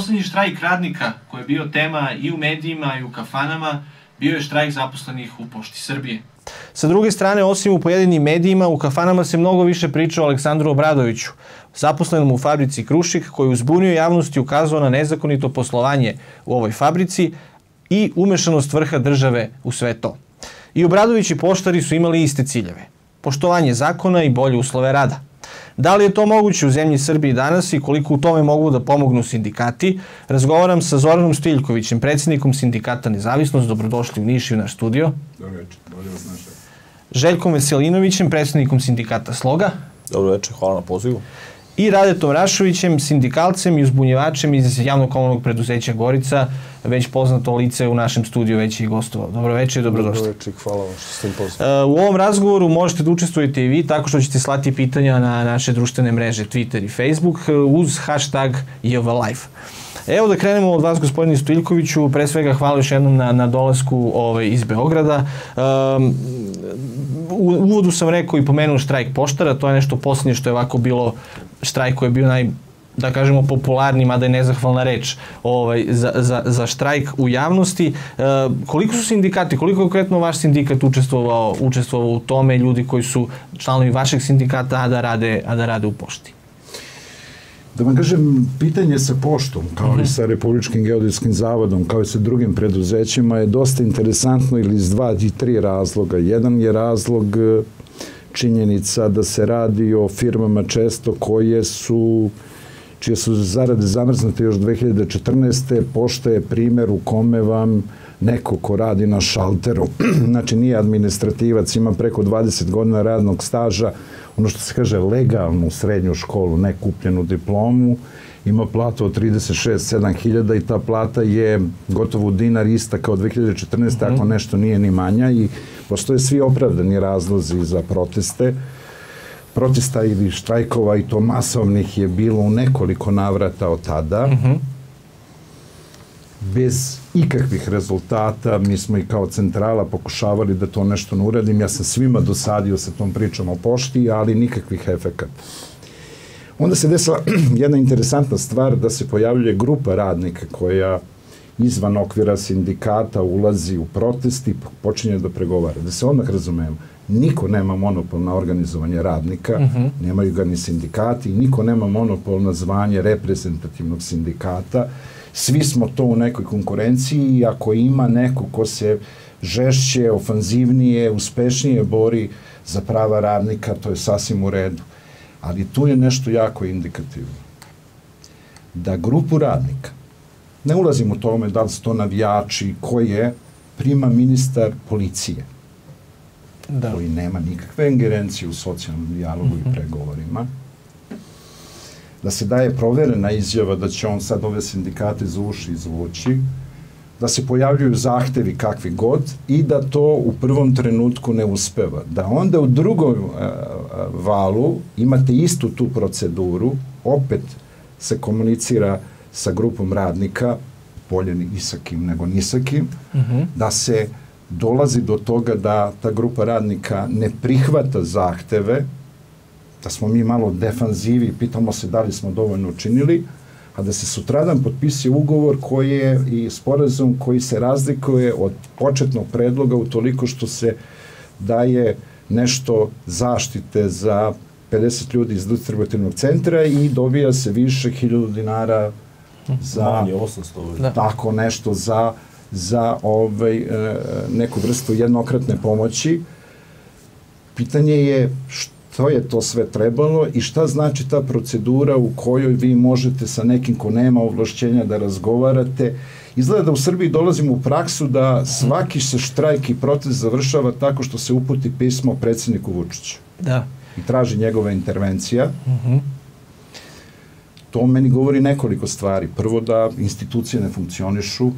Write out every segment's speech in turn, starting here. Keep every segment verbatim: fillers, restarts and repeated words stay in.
Poslednji štrajk radnika koji je bio tema i u medijima i u kafanama bio je štrajk zaposlenih u Pošti Srbije. Sa druge strane, osim u pojedinim medijima, u kafanama se mnogo više priča o Aleksandru Obradoviću, zaposlenom u fabrici Krušik, koji uzbunio javnost i ukazao na nezakonito poslovanje u ovoj fabrici i umešanost vrha države u sve to. I Obradović i poštari su imali iste ciljeve. Poštovanje zakona i bolje uslove rada. Da li je to moguće u zemlji Srbiji danas i koliko u tome mogu da pomognu sindikati? Razgovaram sa Zoranom Stiljkovićem, predsjednikom sindikata Nezavisnost. Dobrodošli u Niš i u naš studio. Dobro večer, bolje vas našao. Željkom Veselinovićem, predsjednikom sindikata Sloga. Dobro večer, hvala na pozivu. I Radetom Rašovićem, sindikalcem i uzbunjevačem iz javno-komunalnog preduzeća Gorica, već poznato lice u našem studiju, već i gostovao. Dobro večer i dobrodošli. Dobro večer, hvala vam što ste im pozvali. U ovom razgovoru možete da učestvujete i vi tako što ćete slati pitanja na naše društvene mreže Twitter i Facebook uz hashtag J V Live. Evo da krenemo od vas, gospodine Stiljkoviću. Pre svega hvala još jednom na, na dolasku ovaj, iz Beograda. Um, u uvodu sam rekao i pomenuo štrajk poštara. To je nešto posljednje što je ovako bilo štrajk koji je bio naj, da kažemo, popularniji, mada je nezahvalna reč ovaj, za, za, za štrajk u javnosti. E, koliko su sindikati, koliko konkretno vaš sindikat učestvovao, učestvovao u tome, ljudi koji su članovi vašeg sindikata, a da rade, a da rade u pošti? Da vam kažem, pitanje sa poštom, kao i sa Republičkim geodetskim zavodom, kao i sa drugim preduzećima, je dosta interesantno ili iz dva i tri razloga. Jedan je razlog činjenica da se radi o firmama često koje su, čije su zarade zamrznute još dve hiljade četrnaeste. Pošta je primjer u kome vam neko ko radi na šalteru, znači nije administrativac, ima preko dvadeset godina radnog staža, ono što se kaže legalnu srednju školu, ne kupljenu diplomu, ima platu od trideset šest sedam hiljada i ta plata je gotovo dinar ista kao dve hiljade četrnaeste. Mm-hmm. Ako nešto nije ni manja i postoje svi opravdani razlozi za proteste. Protesta ili štrajkova i to masovnih je bilo u nekoliko navrata od tada. Mm-hmm. Bez ikakvih rezultata, mi smo i kao centrala pokušavali da to nešto ne uradim. Ja sam svima dosadio sa tom pričom o pošti, ali nikakvih efekata. Onda se desila jedna interesantna stvar da se pojavljuje grupa radnika koja izvan okvira sindikata ulazi u protest i počinje da pregovara. Da se odmah razumemo, niko nema monopol na organizovanje radnika, uh-huh. nemaju ga ni sindikati, niko nema monopol na zvanje reprezentativnog sindikata. Svi smo to u nekoj konkurenciji i ako ima neko ko se žešće, ofanzivnije, uspešnije bori za prava radnika, to je sasvim u redu. Ali tu je nešto jako indikativno. Da grupu radnika, ne ulazim u tome da li su to navijači, ko je, prima ministar policije, da. Koji nema nikakve ingerencije u socijalnom dijalogu mm-hmm. i pregovorima, da se daje proverena izjava da će on sad ove sindikate za uši izvući, da se pojavljuju zahtevi kakvi god i da to u prvom trenutku ne uspeva. Da onda u drugom a, a, valu imate istu tu proceduru, opet se komunicira sa grupom radnika, bolje ni sa kim nego ni sa kim, mm-hmm. da se dolazi do toga da ta grupa radnika ne prihvata zahteve, da smo mi malo defanzivi, pitamo se da li smo dovoljno učinili, a da se sutradan potpisuje ugovor koji je i sporazum koji se razlikuje od početnog predloga u toliko što se daje nešto zaštite za pedeset ljudi iz distributivnog centra i dobija se više hiljadu dinara za manje, osamsto. Tako nešto za, za ovaj, neku vrstu jednokratne pomoći. Pitanje je što je to sve trebalo i šta znači ta procedura u kojoj vi možete sa nekim ko nema ovlašćenja da razgovarate. Izgleda da u Srbiji dolazimo u praksu da svaki se štrajk i protest završava tako što se uputi pismo predsjedniku Vučiću. Da. I traži njegova intervencija. Uh-huh. To meni govori nekoliko stvari. Prvo, da institucije ne funkcionišu,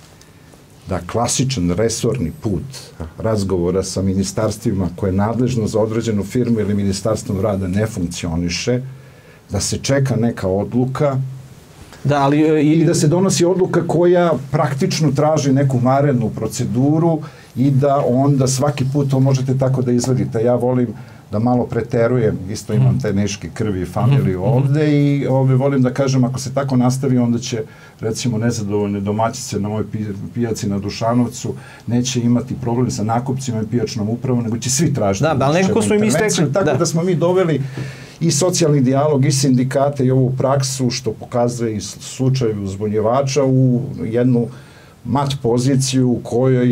da klasičan resorni put razgovora sa ministarstvima koje je nadležno za određenu firmu ili ministarstvom rada ne funkcioniše, da se čeka neka odluka, da, ali, i... i da se donosi odluka koja praktično traži neku vanrednu proceduru i da onda svaki put to možete tako da izvedite. Ja volim da malo preterujem, isto imam te neške krvi i familiju ovde i ovde volim da kažem, ako se tako nastavi, onda će, recimo, nezadovoljne domaćice na mojoj pijaci na Dušanovcu neće imati problem sa nakupcima i pijačnom upravom, nego će svi tražiti. Da, ali nekako smo i mi stekli. Tako da smo mi doveli i socijalni dijalog, i sindikate, i ovu praksu, što pokazuje i slučaju uzbunjevača, u jednu mat poziciju u kojoj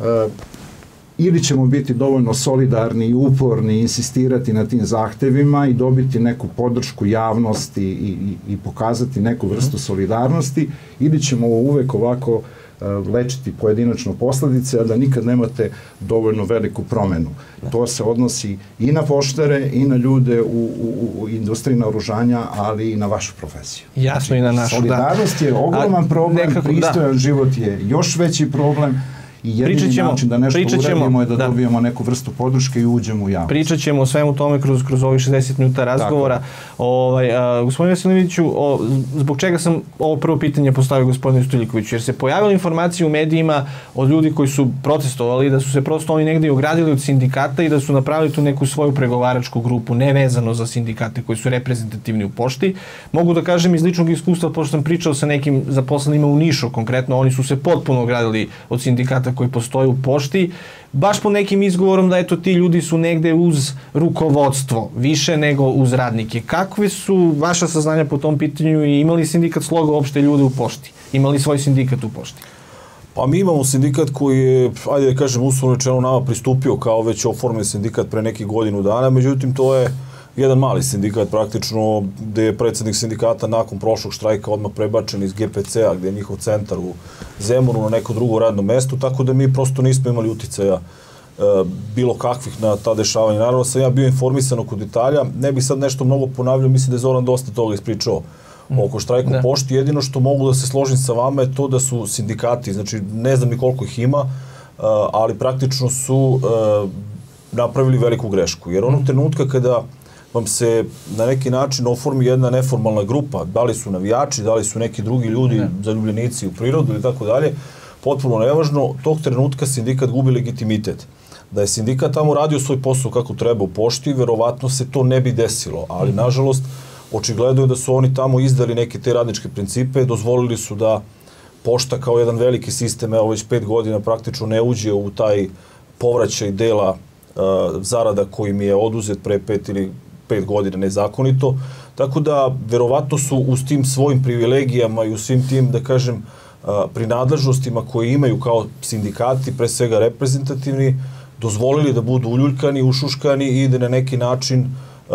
ili ćemo biti dovoljno solidarni i uporni, insistirati na tim zahtevima i dobiti neku podršku javnosti i, i, i pokazati neku vrstu solidarnosti, ili ćemo uvek ovako uh, lečiti pojedinačno posledice, a da nikad nemate dovoljno veliku promenu. To se odnosi i na poštare, i na ljude u, u, u industriji naoružanja, ali i na vašu profesiju. Jasno, znači, i na našu, solidarnost da. je ogroman problem, nekako, pristojan da. život je još veći problem, i jedini ćemo, način da nešto uradimo je da, da dobijemo neku vrstu podrške i uđemo u javnost. Pričat ćemo o svemu tome kroz, kroz ovih šezdeset minuta razgovora. Ovaj, a, gospodine Veselinoviću, o, zbog čega sam ovo prvo pitanje postavio gospodinu Stojiljkoviću? Jer se pojavila informacija u medijima od ljudi koji su protestovali, da su se prosto oni negdje ogradili od sindikata i da su napravili tu neku svoju pregovaračku grupu, nevezano za sindikate koji su reprezentativni u pošti. Mogu da kažem iz ličnog iskustva, pošto sam pričao sa nekim zaposlenima u Nišu konkretno, oni su se potpuno ogradili od sindikata koji postoje u pošti, baš po nekim izgovorom da eto ti ljudi su negde uz rukovodstvo, više nego uz radnike. Kakve su vaša saznanja po tom pitanju i imali sindikat Sloga uopšte ljude u pošti? Imali svoj sindikat u pošti? Pa mi imamo sindikat koji je, ajde da kažem, uslovno rečeno nama pristupio kao već oformljen sindikat pre nekih godinu dana, međutim to je jedan mali sindikat praktično, gde je predsjednik sindikata nakon prošlog štrajka odmah prebačen iz G P C-a, gde je njihov centar u Zemunu na neko drugo radno mesto, tako da mi prosto nismo imali uticaja e, bilo kakvih na ta dešavanja. Naravno sam ja bio informisan oko detalja, ne bih sad nešto mnogo ponavljao, mislim da je Zoran dosta toga ispričao mm. oko štrajka u pošti. Jedino što mogu da se složim sa vama je to da su sindikati, znači ne znam ni koliko ih ima, e, ali praktično su e, napravili veliku grešku. Jer onog trenutka kada vam se na neki način oformi jedna neformalna grupa, da li su navijači, da li su neki drugi ljudi, ne. zaljubljenici u prirodu ili tako dalje, potpuno nevažno, tog trenutka sindikat gubi legitimitet. Da je sindikat tamo radio svoj posao kako treba u pošti, verovatno se to ne bi desilo, ali nažalost, očigledno je da su oni tamo izdali neke te radničke principe, dozvolili su da pošta kao jedan veliki sistem, evo već pet godina praktično ne uđe u taj povraćaj dela uh, zarada koji mi je oduzet pre pet ili pet godina nezakonito, tako da verovatno su uz tim svojim privilegijama i u svim tim, da kažem, prinadležnostima koje imaju kao sindikati, pre svega reprezentativni, dozvolili da budu uljuljkani, ušuškani i da na neki način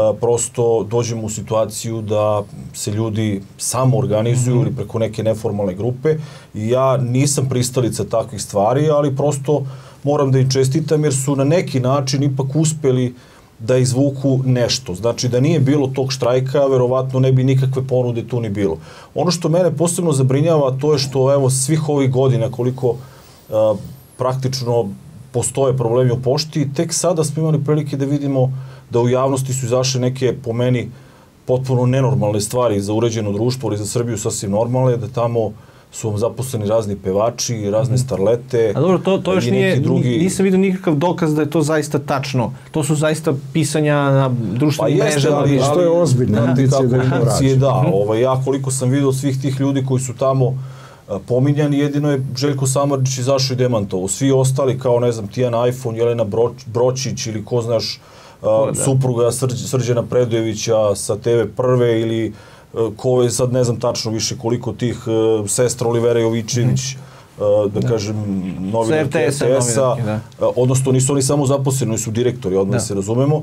prosto dođemo u situaciju da se ljudi samo organizuju ili preko neke neformalne grupe. I ja nisam pristalica takvih stvari, ali prosto moram da im čestitam jer su na neki način ipak uspeli da izvuku nešto. Znači da nije bilo tog štrajka, verovatno ne bi nikakve ponude tu ni bilo. Ono što mene posebno zabrinjava, to je što evo svih ovih godina koliko a, praktično postoje problemi u pošti, tek sada smo imali prilike da vidimo da u javnosti su izašle neke, po meni, potpuno nenormalne stvari za uređeno društvo, ali za Srbiju sasvim normalne, da tamo su vam zaposleni razni pevači, razne starlete. A dobro, to, to još nije, drugi... nisam vidio nikakav dokaz da je to zaista tačno. To su zaista pisanja na društvenim pa mrežama. Ali, ali to je ozbiljno. Indicije da je indicije, da. Ovaj, ja koliko sam vidio svih tih ljudi koji su tamo a, pominjani, jedino je Željko Samardžić izašao i demantovo. Svi ostali kao, ne znam, Tijana iPhone, Jelena Broč, Bročić ili ko znaš, a, supruga Srđ, Srđana Predojevića sa T V Prve ili ko je sad ne znam tačno više koliko tih uh, sestra Olivera Jovičević, uh, da, da kažem, novinarke R T S-a, uh, odnosno nisu oni samo zaposleni, oni su direktori, odmah da se razumemo,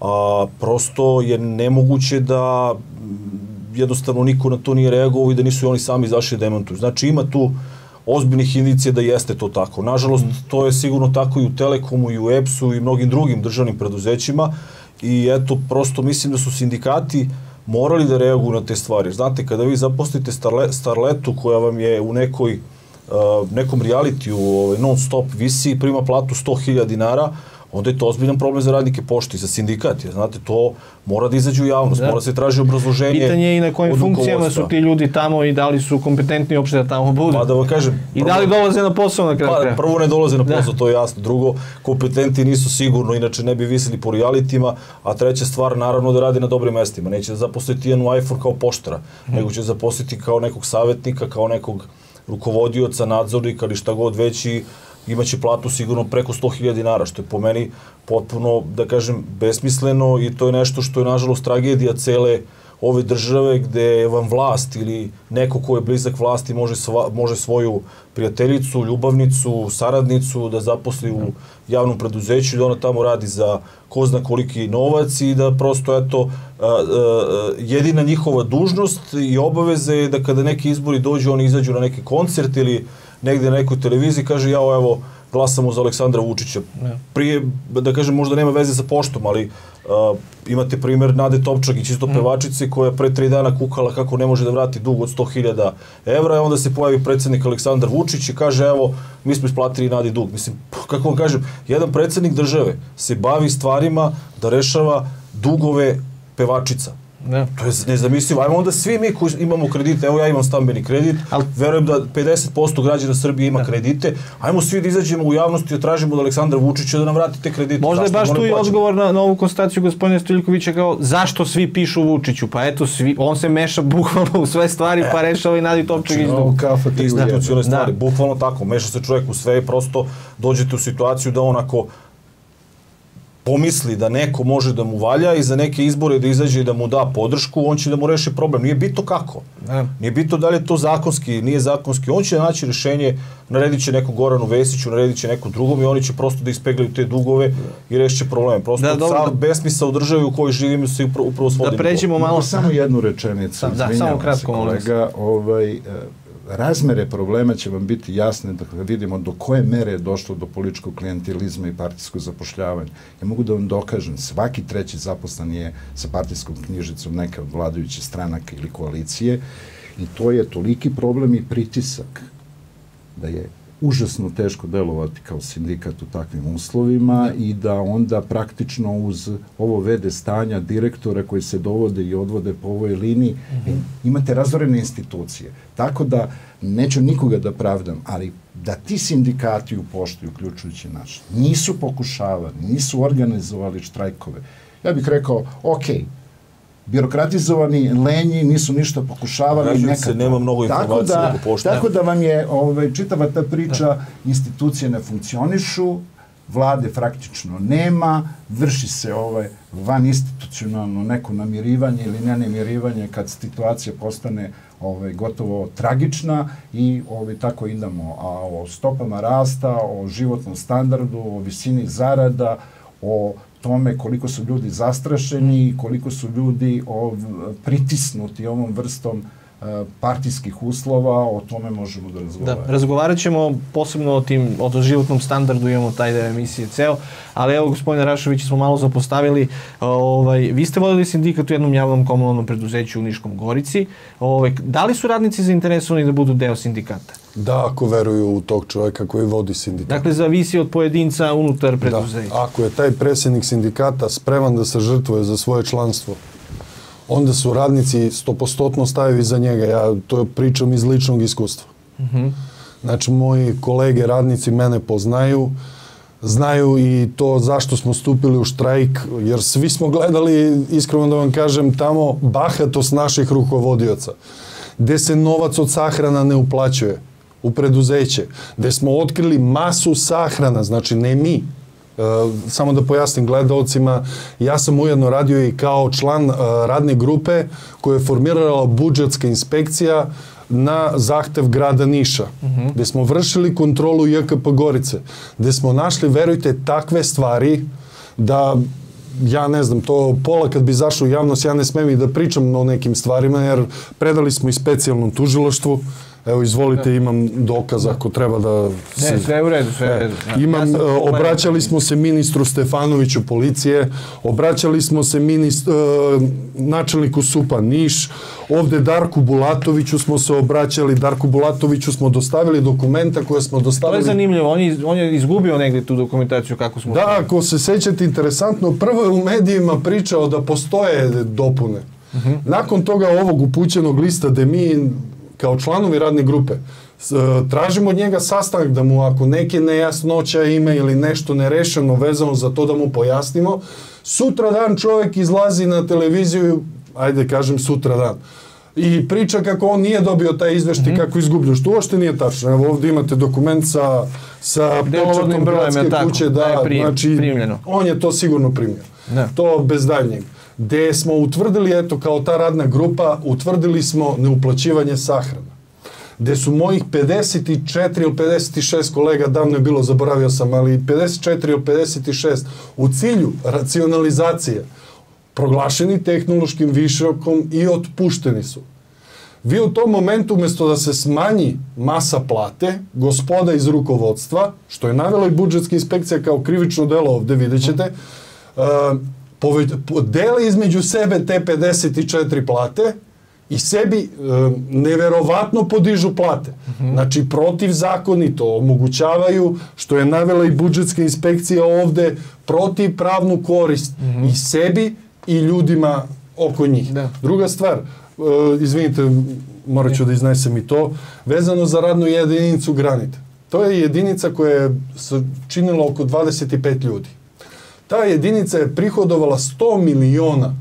a prosto je nemoguće da jednostavno niko na to nije reagovao i da nisu oni sami izašli demantuju. Znači ima tu ozbiljnih indicija da jeste to tako. Nažalost, mm. to je sigurno tako i u Telekomu, i u E P S-u i mnogim drugim državnim preduzećima i eto, prosto mislim da su sindikati morali da reaguju na te stvari. Znate, kada vi zaposlite starle, starletu koja vam je u nekoj, uh, nekom realitiju ovaj, non stop visi i prima platu sto hiljada dinara, onda je to ozbiljan problem za radnike pošte i za sindikat, jer znate, to mora da izađe u javnost, da. Mora se traži obrazloženje. Pitanje je i na kojim funkcijama su ti ljudi tamo i da li su kompetentni uopšte da tamo budu. Pa da vam kažem... I da li dolaze na posao na kraju? Pa, prvo ne dolaze na posao, da. To je jasno. Drugo, kompetenti nisu sigurno, inače ne bi visili po realitima, a treća stvar, naravno, da radi na dobrim mestima. Neće da zaposliti jednu iPhone kao poštara, hmm. nego će zaposliti kao nekog savjetnika, kao nekog rukovodioca, nadzornika ili šta god već i imaće platu sigurno preko sto hiljada dinara, što je po meni potpuno, da kažem, besmisleno i to je nešto što je, nažalost, tragedija cele ove države gde vam vlast ili neko ko je blizak vlasti može, sva, može svoju prijateljicu, ljubavnicu, saradnicu da zaposli u javnom preduzeću i da ona tamo radi za ko zna koliki novac i da prosto, eto, a, a, jedina njihova dužnost i obaveze je da kada neki izbori dođu, oni izađu na neki koncert ili negde na nekoj televiziji, kaže, ja, evo, glasamo za Aleksandra Vučića. Prije, da kažem, možda nema veze sa poštom, ali uh, imate primjer Nade Topčagić, isto pevačice, koja pre tri dana kukala kako ne može da vrati dug od sto hiljada evra, i onda se pojavi predsjednik Aleksandar Vučić i kaže, evo, mi smo isplatili Nadi dug. Mislim, kako vam kažem, jedan predsjednik države se bavi stvarima da rešava dugove pevačica. Ne. To je nezamislivo. Ajmo onda svi mi koji imamo kredite, evo ja imam stambeni kredit, Al... verujem da pedeset posto građana Srbije ima ne. kredite, ajmo svi da izađemo u javnosti i da tražimo od Aleksandra Vučića da nam vrati te kredite. Možda je baš tu i odgovor na, na ovu konstataciju gospodina Stojiljkovića kao zašto svi pišu Vučiću, pa eto, svi, on se meša bukvalno u sve stvari pa rešava i Nadi Topčagić dug. Institucionalne stvari, bukvalno tako, meša se čovjek u sve i prosto dođete u situaciju da onako pomisli da neko može da mu valja i za neke izbore da izađe i da mu da podršku, on će da mu reši problem. Nije bitno kako. Ne. Nije bitno da li je to zakonski, nije zakonski. On će da naći rešenje, naredit će neku Goranu Vesiću, naredit će nekom drugom i oni će prosto da ispeglaju te dugove i rešiće probleme. Prosto da, sam besmisao u državi u kojoj živimo se upravo svodi. Da pređemo malo... Samo jednu rečenicu. Da, samo kratko, kolega. Ovaj, razmere problema će vam biti jasne da vidimo do koje mere je došlo do političkog klijentelizma i partijskog zapošljavanja. Ja mogu da vam dokažem, svaki treći zaposlen je sa partijskom knjižicom neke od vladajuće stranaka ili koalicije i to je toliki problem i pritisak da je užasno teško delovati kao sindikat u takvim uslovima i da onda praktično uz ovo vede stanja direktora koji se dovode i odvode po ovoj liniji, mm-hmm. imate razorene institucije. Tako da, neću nikoga da pravdam, ali da ti sindikati u pošti, uključujući naš, nisu pokušavali, nisu organizovali štrajkove. Ja bih rekao, okej, birokratizovani, lenji, nisu ništa pokušavali. Nekako. Nema mnogo informacije. Tako da, pošta. Tako da vam je ovaj, čitava ta priča, da. Institucije ne funkcionišu, vlade praktično nema, vrši se ovaj, van institucionalno neko namirivanje ili nenamirivanje kad situacija postane ovaj, gotovo tragična i ovaj, tako idemo. A o stopama rasta, o životnom standardu, o visini zarada, o tome koliko su ljudi zastrašeni, koliko su ljudi ov, pritisnuti ovom vrstom uh, partijskih uslova, o tome možemo da razgovaramo. Da, razgovarat ćemo posebno o tim, o životnom standardu, imamo taj deo emisije ceo, ali evo, gospodine Rašović, smo malo zapostavili, ovaj, vi ste vodili sindikat u jednom javnom komunalnom preduzeću u Niškom Gorici, ovaj, da li su radnici zainteresovani da budu deo sindikata? Da, ako veruju u tog čovjeka koji vodi sindikat. Dakle, zavisi od pojedinca unutar preduzeća. Da, ako je taj predsjednik sindikata spreman da se žrtvuje za svoje članstvo, onda su radnici stopostotno stajevi za njega. Ja to pričam iz ličnog iskustva. Uh-huh. Znači, moji kolege radnici mene poznaju, znaju i to zašto smo stupili u štrajk, jer svi smo gledali, iskreno da vam kažem, tamo bahatost naših rukovodioca, gde se novac od sahrana ne uplaćuje u preduzeće, gde smo otkrili masu sahrana, znači ne mi, e, samo da pojasnim gledalcima, ja sam ujedno radio i kao član e, radne grupe koju je formirala budžetska inspekcija na zahtev grada Niša, uh-huh. gde smo vršili kontrolu J K P Gorice, gde smo našli, verujte, takve stvari da ja ne znam, to pola kad bi zašao u javnost, ja ne smem i da pričam o nekim stvarima, jer predali smo i specijalnom tužilaštvu, Evo, izvolite, imam dokaz ako treba da... Se... Ne, sve u redu, sve u redu. Ja. Imam, ja obraćali smo se ministru Stefanoviću policije, obraćali smo se minist, uh, načelniku S U P-a Niš, ovde Darku Bulatoviću smo se obraćali, Darku Bulatoviću smo dostavili dokumenta koje smo dostavili... To je zanimljivo, on je, on je izgubio negdje tu dokumentaciju kako smo... Da, ako se sećate, interesantno, prvo je u medijima pričao da postoje dopune. Uh-huh. Nakon toga ovog upućenog lista gde mi kao članovi radne grupe tražimo od njega sastanak da mu ako neke nejasnoća ima ili nešto nerešeno vezano za to da mu pojasnimo, sutra dan čovjek izlazi na televiziju, ajde kažem sutra dan, i priča kako on nije dobio taj izveštaj, mm-hmm. kako izgubio, što uopšte nije tačno. Evo ovdje imate dokument sa, sa pečatom gradske kuće, da, da pri, znači, primljeno. On je to sigurno primio. Ne. To bez daljnjeg. Gde smo utvrdili, eto, kao ta radna grupa, utvrdili smo neuplaćivanje sahrana. Gde su mojih pedeset četiri ili pedeset šest kolega, davno je bilo, zaboravio sam, ali pedeset četiri ili pedeset šest u cilju racionalizacije proglašeni tehnološkim višokom i otpušteni su. Vi u tom momentu, umjesto da se smanji masa plate, gospoda iz rukovodstva, što je navela i budžetska inspekcija kao krivično delo ovde, vidjet ćete, uh, dele između sebe te pedeset četiri plate i sebi e, neverovatno podižu plate. Mm-hmm. Znači, protivzakonito omogućavaju, što je navela i budžetska inspekcija ovde, protiv pravnu korist mm-hmm. i sebi i ljudima oko njih. Da. Druga stvar, e, izvinite, morat ću da iznesem i to, vezano za radnu jedinicu Granit. To je jedinica koja je činila oko dvadeset pet ljudi. Ta jedinica je prihodovala sto miliona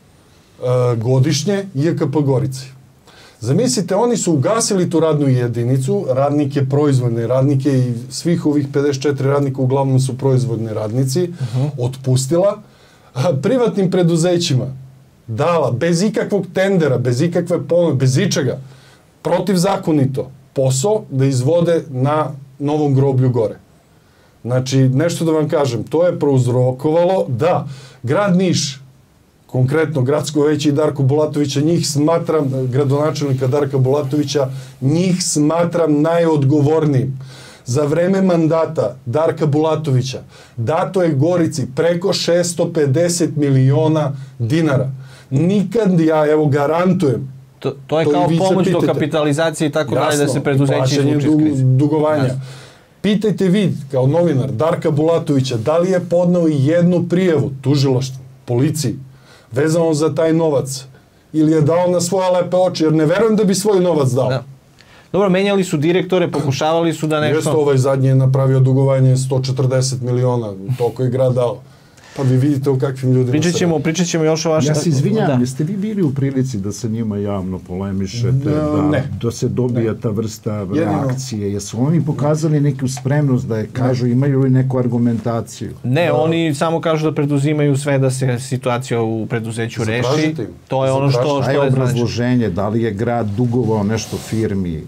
godišnje J K P Gorici. Zamislite, oni su ugasili tu radnu jedinicu, radnike, proizvodne radnike i svih ovih pedeset četiri radnika uglavnom su proizvodni radnici, uh-huh. otpustila, privatnim preduzećima dala bez ikakvog tendera, bez ikakve ponude, bez ičega, protivzakonito posao da izvode na Novom groblju gore. Znači, nešto da vam kažem, to je prouzrokovalo da grad Niš, konkretno gradsko veće i Darko Bulatovića, njih smatram, gradonačelnika Darka Bulatovića, njih smatram najodgovornijim. Za vreme mandata Darka Bulatovića dato je Gorici preko šesto pedeset miliona dinara. Nikad, ja evo garantujem, To, to je to kao pomoć do kapitalizacije i tako dalje, da se preduzeći izvuče iz krize. Dugovanja. Jasno. Pitajte vi, kao novinar, Darka Bulatovića, da li je podneo jednu prijavu tužilaštvu, policiji, vezano za taj novac, ili je dao na svoje lepe oči, jer ne verujem da bi svoj novac dao. Da. Dobro, menjali su direktore, pokušavali su da nešto... Jeste, ovaj zadnji je napravio dugovanje sto četrdeset miliona, toliko je grad dao. Pa vi vidite o kakvim ljudima pričat ćemo, se... Pričat ćemo još o vaše... Ja se izvinjam, jeste vi bili u prilici da se njima javno polemišete, da, ne. da se dobije ne. ta vrsta reakcije? Jesu oni pokazali neku spremnost da je kažu, ne. imaju li neku argumentaciju? Ne, da. oni samo kažu da preduzimaju sve da se situacija u preduzeću reši. To je ono što, što je, je obrazloženje, da li je grad dugovao nešto firmi,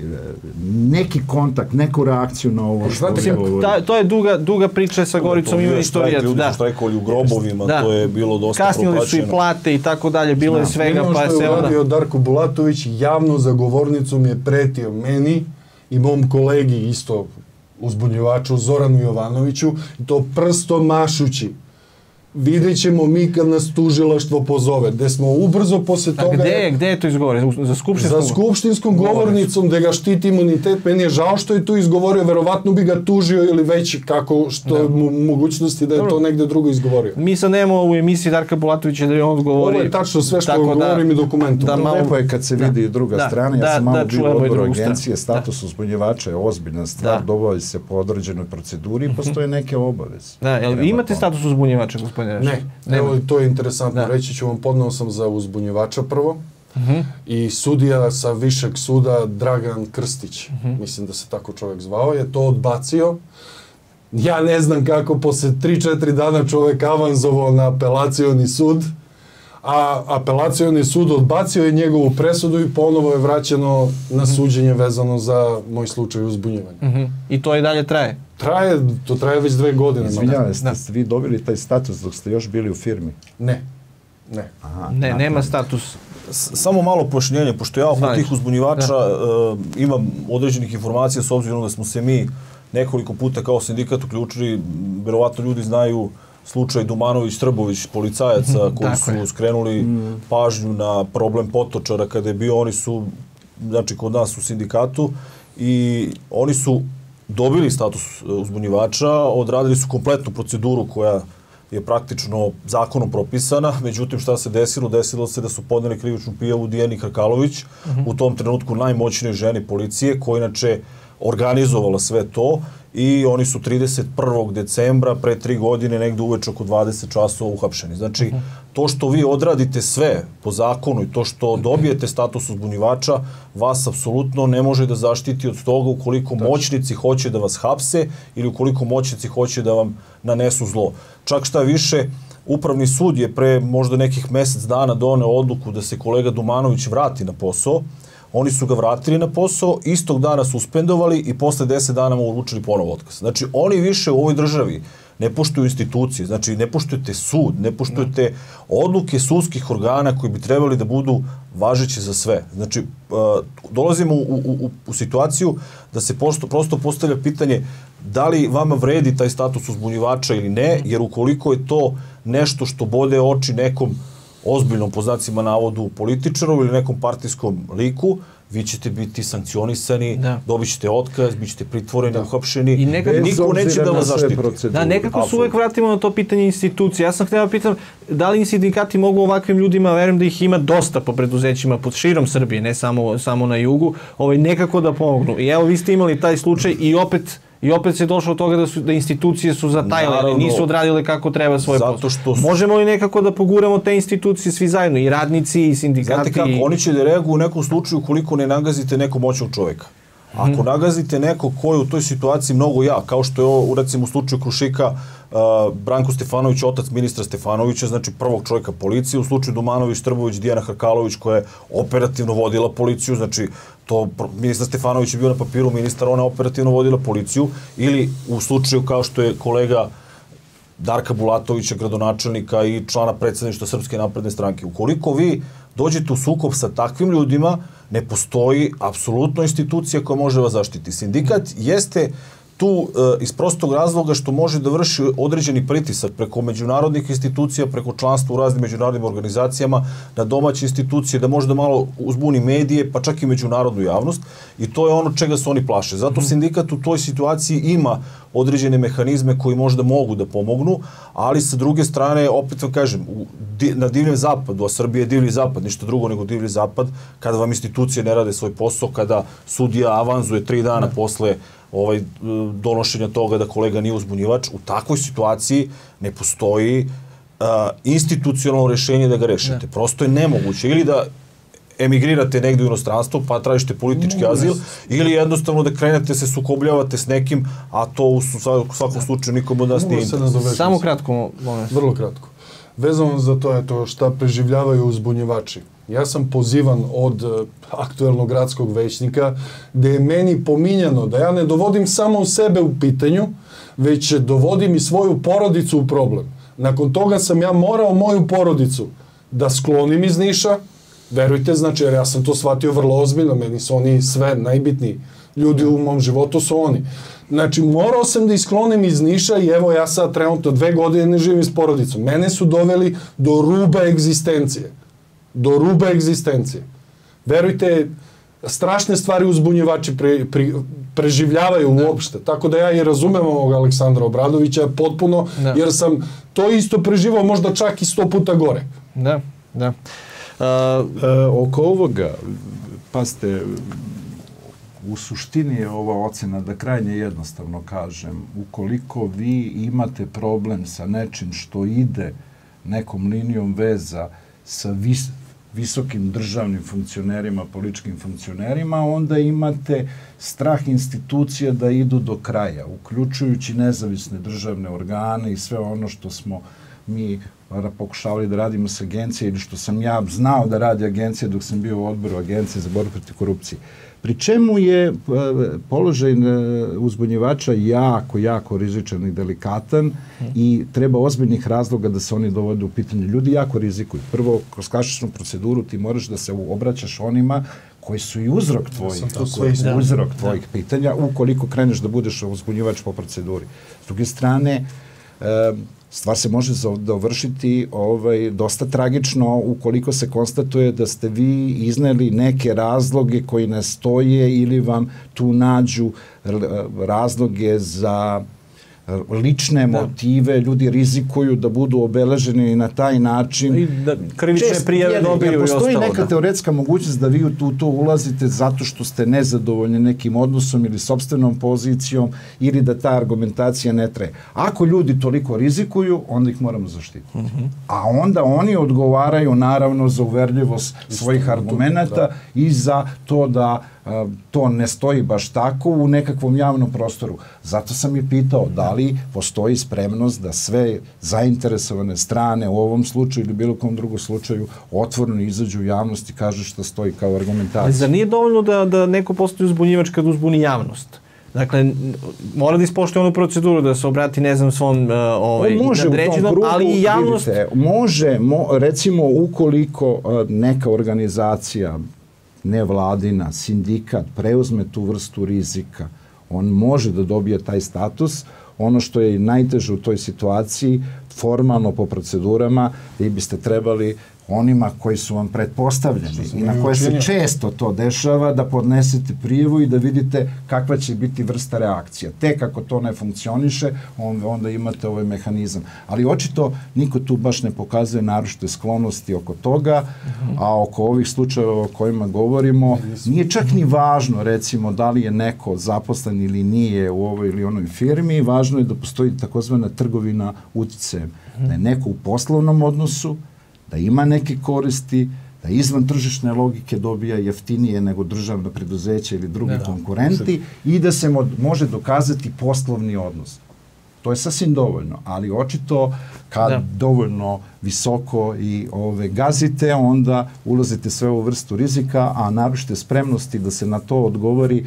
neki kontakt, neku reakciju na ovo što Znate, ta, to je duga, duga priča sa Goricom, ima istorija. Da. Grobovima, da. To je bilo dosta kasnili proplaćeno. Su i plate i tako dalje, bilo je svega. Jedino pa što je uradio onda... Darko Bulatović, javno za govornicom je pretio meni i mom kolegi isto uzbunjivaču Zoranu Jovanoviću, i to prstom mašući. Vidjet ćemo mi kad nas tužilaštvo pozove, gde smo ubrzo posle toga... A gde je, gde je to izgovorio? Za skupštinskom, za skupštinskom govornicom, gde ga štiti imunitet. Meni je žao što je tu izgovorio, verovatno bi ga tužio ili već kako, što je mogućnosti da je to negde drugo izgovorio. Mi sad nemamo u emisiji Darka Bulatovića da je on govori... Ovo je tačno sve što on govori mi dokumentom. Da, malo... Lepo je kad se vidi da. druga da. strana. Ja da, sam malo da, bio odbor agencije, status da. uzbunjivača je ozbiljna stvar, da. dobavi se po određenoj proceduri i postoje neke obaveze. Da, jel imate status uzbunjivača, gospodine? Ne. Evo, to je interesantno. Da. Reći ću vam, podneo sam za uzbunjivača prvo uh-huh. i sudija sa višeg suda Dragan Krstić, uh-huh. mislim da se tako čovjek zvao, je to odbacio. Ja ne znam kako posle tri četiri dana čovjek avanzovao na apelacioni sud, a apelacioni sud odbacio je njegovu presudu i ponovo je vraćeno na suđenje vezano za moj slučaj uzbunjivanja. Uh-huh. I to i dalje traje? Traje, to traje već dve godine. Izvinjavate, ste, ste vi dobili taj status dok ste još bili u firmi? Ne. Ne. Aha, ne, nema status. Samo malo pojašnjenje, pošto ja oko tih uzbunjivača uh, imam određenih informacija s obzirom da smo se mi nekoliko puta kao sindikat uključili, verovatno ljudi znaju slučaj Dumanović-Trbović, policajaca koji su skrenuli pažnju na problem Potočara kada je bio, oni su, znači kod nas u sindikatu, i oni su dobili status uzbunjivača, odradili su kompletnu proceduru koja je praktično zakonom propisana, međutim šta se desilo? Desilo se da su podneli krivičnu prijavu Dijani Hrkalović, u tom trenutku najmoćnije ženi policije, koja inače organizovala sve to, i oni su trideset prvog decembra pre tri godine negde uveče oko dvadeset časova uhapšeni. Znači, to što vi odradite sve po zakonu i to što dobijete status uzbunjivača, vas apsolutno ne može da zaštiti od toga ukoliko moćnici hoće da vas hapse ili ukoliko moćnici hoće da vam nanesu zlo. Čak šta više, Upravni sud je pre možda nekih mesec dana doneo odluku da se kolega Dumanović vrati na posao. Oni su ga vratili na posao, istog dana suspendovali i posle deset dana mu uručili ponovo otkaz. Znači, oni više u ovoj državi ne poštuju institucije, znači ne poštujete sud, ne poštujete odluke sudskih organa koji bi trebali da budu važeći za sve. Znači, dolazimo u, u, u situaciju da se prosto, prosto postavlja pitanje da li vama vredi taj status uzbunjivača ili ne, jer ukoliko je to nešto što bode oči nekom ozbiljnom, po znacima navodu, političaru ili nekom partijskom liku, vi ćete biti sankcionisani, dobit ćete otkaz, bit ćete pritvoreni, uhapšeni, i niko neće da vas zaštiti. Da, nekako se uvek vratimo na to pitanje institucije. Ja sam htio da pitam, da li sindikati mogu ovakvim ljudima, verujem da ih ima dosta po preduzećima pod širom Srbije, ne samo, samo na jugu, ovaj, nekako da pomognu. I evo, vi ste imali taj slučaj i opet I opet se došlo od toga da, su, da institucije su zatajale, nisu odradile kako treba svoj posao. Što... Možemo li nekako da poguramo te institucije svi zajedno, i radnici, i sindikati? Znate kako, oni će da reaguju u nekom slučaju koliko ne nagazite nekog moćnog čoveka. Ako hmm. nagazite nekog ko je u toj situaciji mnogo ja, kao što je ovo, recimo, u slučaju Krušika, uh, Branko Stefanović, otac ministra Stefanovića, znači prvog čovjeka policije, u slučaju Dumanović-Trbović, Dijana Hrkalović, koja je operativno vodila policiju, znači to ministar Stefanović je bio na papiru ministar, ona je operativno vodila policiju, ili u slučaju kao što je kolega Darka Bulatovića, gradonačelnika i člana predsjedništva Srpske napredne stranke. Ukoliko vi dođete u sukob sa takvim ljudima, ne postoji apsolutno institucija koja može vas zaštiti. Sindikat jeste tu e, iz prostog razloga što može da vrši određeni pritisak preko međunarodnih institucija, preko članstva u raznim međunarodnim organizacijama, na domaće institucije, da može da malo uzbuni medije, pa čak i međunarodnu javnost, i to je ono čega se oni plaše. Zato sindikat u toj situaciji ima određene mehanizme koji možda mogu da pomognu, ali sa druge strane, opet vam kažem, u, di, na divljem zapadu, a Srbija je divlji zapad, ništa drugo nego divlji zapad, kada vam institucije ne rade svoj posao, kada sudija avanzuje tri dana posle ovaj, donošenja toga da kolega nije uzbunjivač, u takvoj situaciji ne postoji uh, institucionalno rešenje da ga rešite. Prosto je nemoguće. Ili da emigrirate negdje u inostranstvo, pa tražite politički azil, ili jednostavno da krenete se sukobljavate s nekim, a to u svakom slučaju nikom od nas nije interes. Samo kratko, molim. Vrlo kratko. Vezano za to je to šta preživljavaju uzbunjivači. Ja sam pozivan od aktuelnog gradskog većnika gde je meni pominjano da ja ne dovodim samo sebe u pitanju, već dovodim i svoju porodicu u problem. Nakon toga sam ja morao moju porodicu da sklonim iz Niša, verujte, znači, jer ja sam to shvatio vrlo ozbiljno, meni su oni sve najbitniji ljudi u mom životu su oni. Znači, morao sam da isklonim iz Niša i evo ja sad trenutno dve godine ne živim s porodicom. Mene su doveli do ruba egzistencije. Do ruba egzistencije. Verujte, strašne stvari uzbunjivači pre, pre, preživljavaju uopšte. Tako da ja i razumem ovog Aleksandra Obradovića potpuno, da. Jer sam to isto preživao možda čak i sto puta gore. Da, da. Uh, e, oko ovoga, pazite, u suštini je ova ocena, da krajnje jednostavno kažem, ukoliko vi imate problem sa nečim što ide nekom linijom veza sa vis, visokim državnim funkcionerima, političkim funkcionerima, onda imate strah institucija da idu do kraja, uključujući nezavisne državne organe i sve ono što smo mi pokušavali da radimo s agencije ili što sam ja znao da radi agencija dok sam bio u odboru agencije za borbu protiv korupcije. Pri čemu je položaj uzbunjivača jako, jako rizičan i delikatan i treba ozbiljnih razloga da se oni dovode u pitanje. Ljudi jako rizikuju. Prvo, kroz klasičnu proceduru ti moraš da se obraćaš onima koji su i uzrok tvojih, uzrok tvojih pitanja, ukoliko kreneš da budeš uzbunjivač po proceduri. S druge strane, stvar se može dovršiti ovaj, dosta tragično ukoliko se konstatuje da ste vi izneli neke razloge koji ne stoje ili vam tu nađu razloge za lične motive, ljudi rizikuju da budu obeleženi na taj način. I da krivične prijave dobiju i ostalo. Postoji neka teoretska mogućnost da vi u tu, to ulazite zato što ste nezadovoljni nekim odnosom ili sopstvenom pozicijom ili da ta argumentacija ne traje. Ako ljudi toliko rizikuju, onda ih moramo zaštiti. Mm-hmm. A onda oni odgovaraju naravno za uverljivost svojih argumenata i za to da to ne stoji baš tako u nekakvom javnom prostoru. Zato sam i pitao da li postoji spremnost da sve zainteresovane strane u ovom slučaju ili bilo kom drugom slučaju otvoreno izađu u javnost i kažu što stoji kao argumentacija. Ali zar nije dovoljno da, da neko postoji uzbunjivač kad uzbuni javnost? Dakle, mora da ispoštuje onu proceduru, da se obrati, ne znam, svom ovaj, nadređenom, ali i javnost... Vidite, može, mo, recimo, ukoliko neka organizacija nevladina, sindikat, preuzme tu vrstu rizika, on može da dobije taj status. Ono što je najteže u toj situaciji, formalno po procedurama, vi biste trebali onima koji su vam pretpostavljeni i na koje se često to dešava, da podnesete prijavu i da vidite kakva će biti vrsta reakcija. Tek ako to ne funkcioniše, onda imate ovaj mehanizam. Ali očito niko tu baš ne pokazuje naročite sklonosti oko toga, a oko ovih slučajeva o kojima govorimo, nije čak ni važno, recimo, da li je neko zaposlen ili nije u ovoj ili onoj firmi, važno je da postoji takozvana trgovina uticajem. Da je neko u poslovnom odnosu, da ima neke koristi, da izvan tržišne logike dobija jeftinije nego državna preduzeća ili drugi konkurenti i da se može dokazati poslovni odnos. To je sasvim dovoljno, ali očito kad dovoljno visoko i ove gazite, onda ulazite sve u vrstu rizika, a naročite spremnosti da se na to odgovori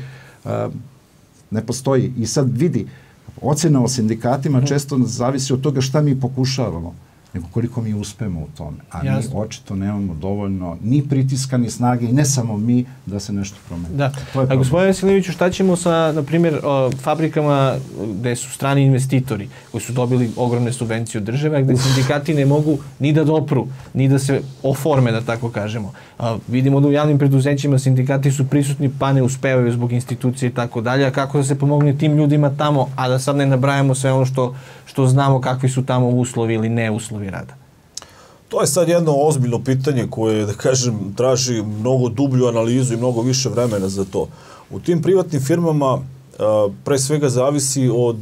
ne postoji. I sad vidi, ocena o sindikatima često zavisi od toga šta mi pokušavamo, nego koliko mi uspemo u tome. A mi očito nemamo dovoljno ni pritiska, ni snage i ne samo mi da se nešto promeni. Da. A gospodine Veselinoviću, šta ćemo sa, na primjer, fabrikama gde su strani investitori koji su dobili ogromne subvencije od države, gde sindikati ne mogu ni da dopru, ni da se oforme, da tako kažemo. A, vidimo da u javnim preduzećima sindikati su prisutni pa ne uspevaju zbog institucije i tako dalje. A kako da se pomogne tim ljudima tamo, a da sad ne nabrajamo sve ono što, što znamo kakvi su tamo uslovi ili ne uslovi rada? To je sad jedno ozbiljno pitanje koje, da kažem, traži mnogo dublju analizu i mnogo više vremena za to. U tim privatnim firmama pre svega zavisi od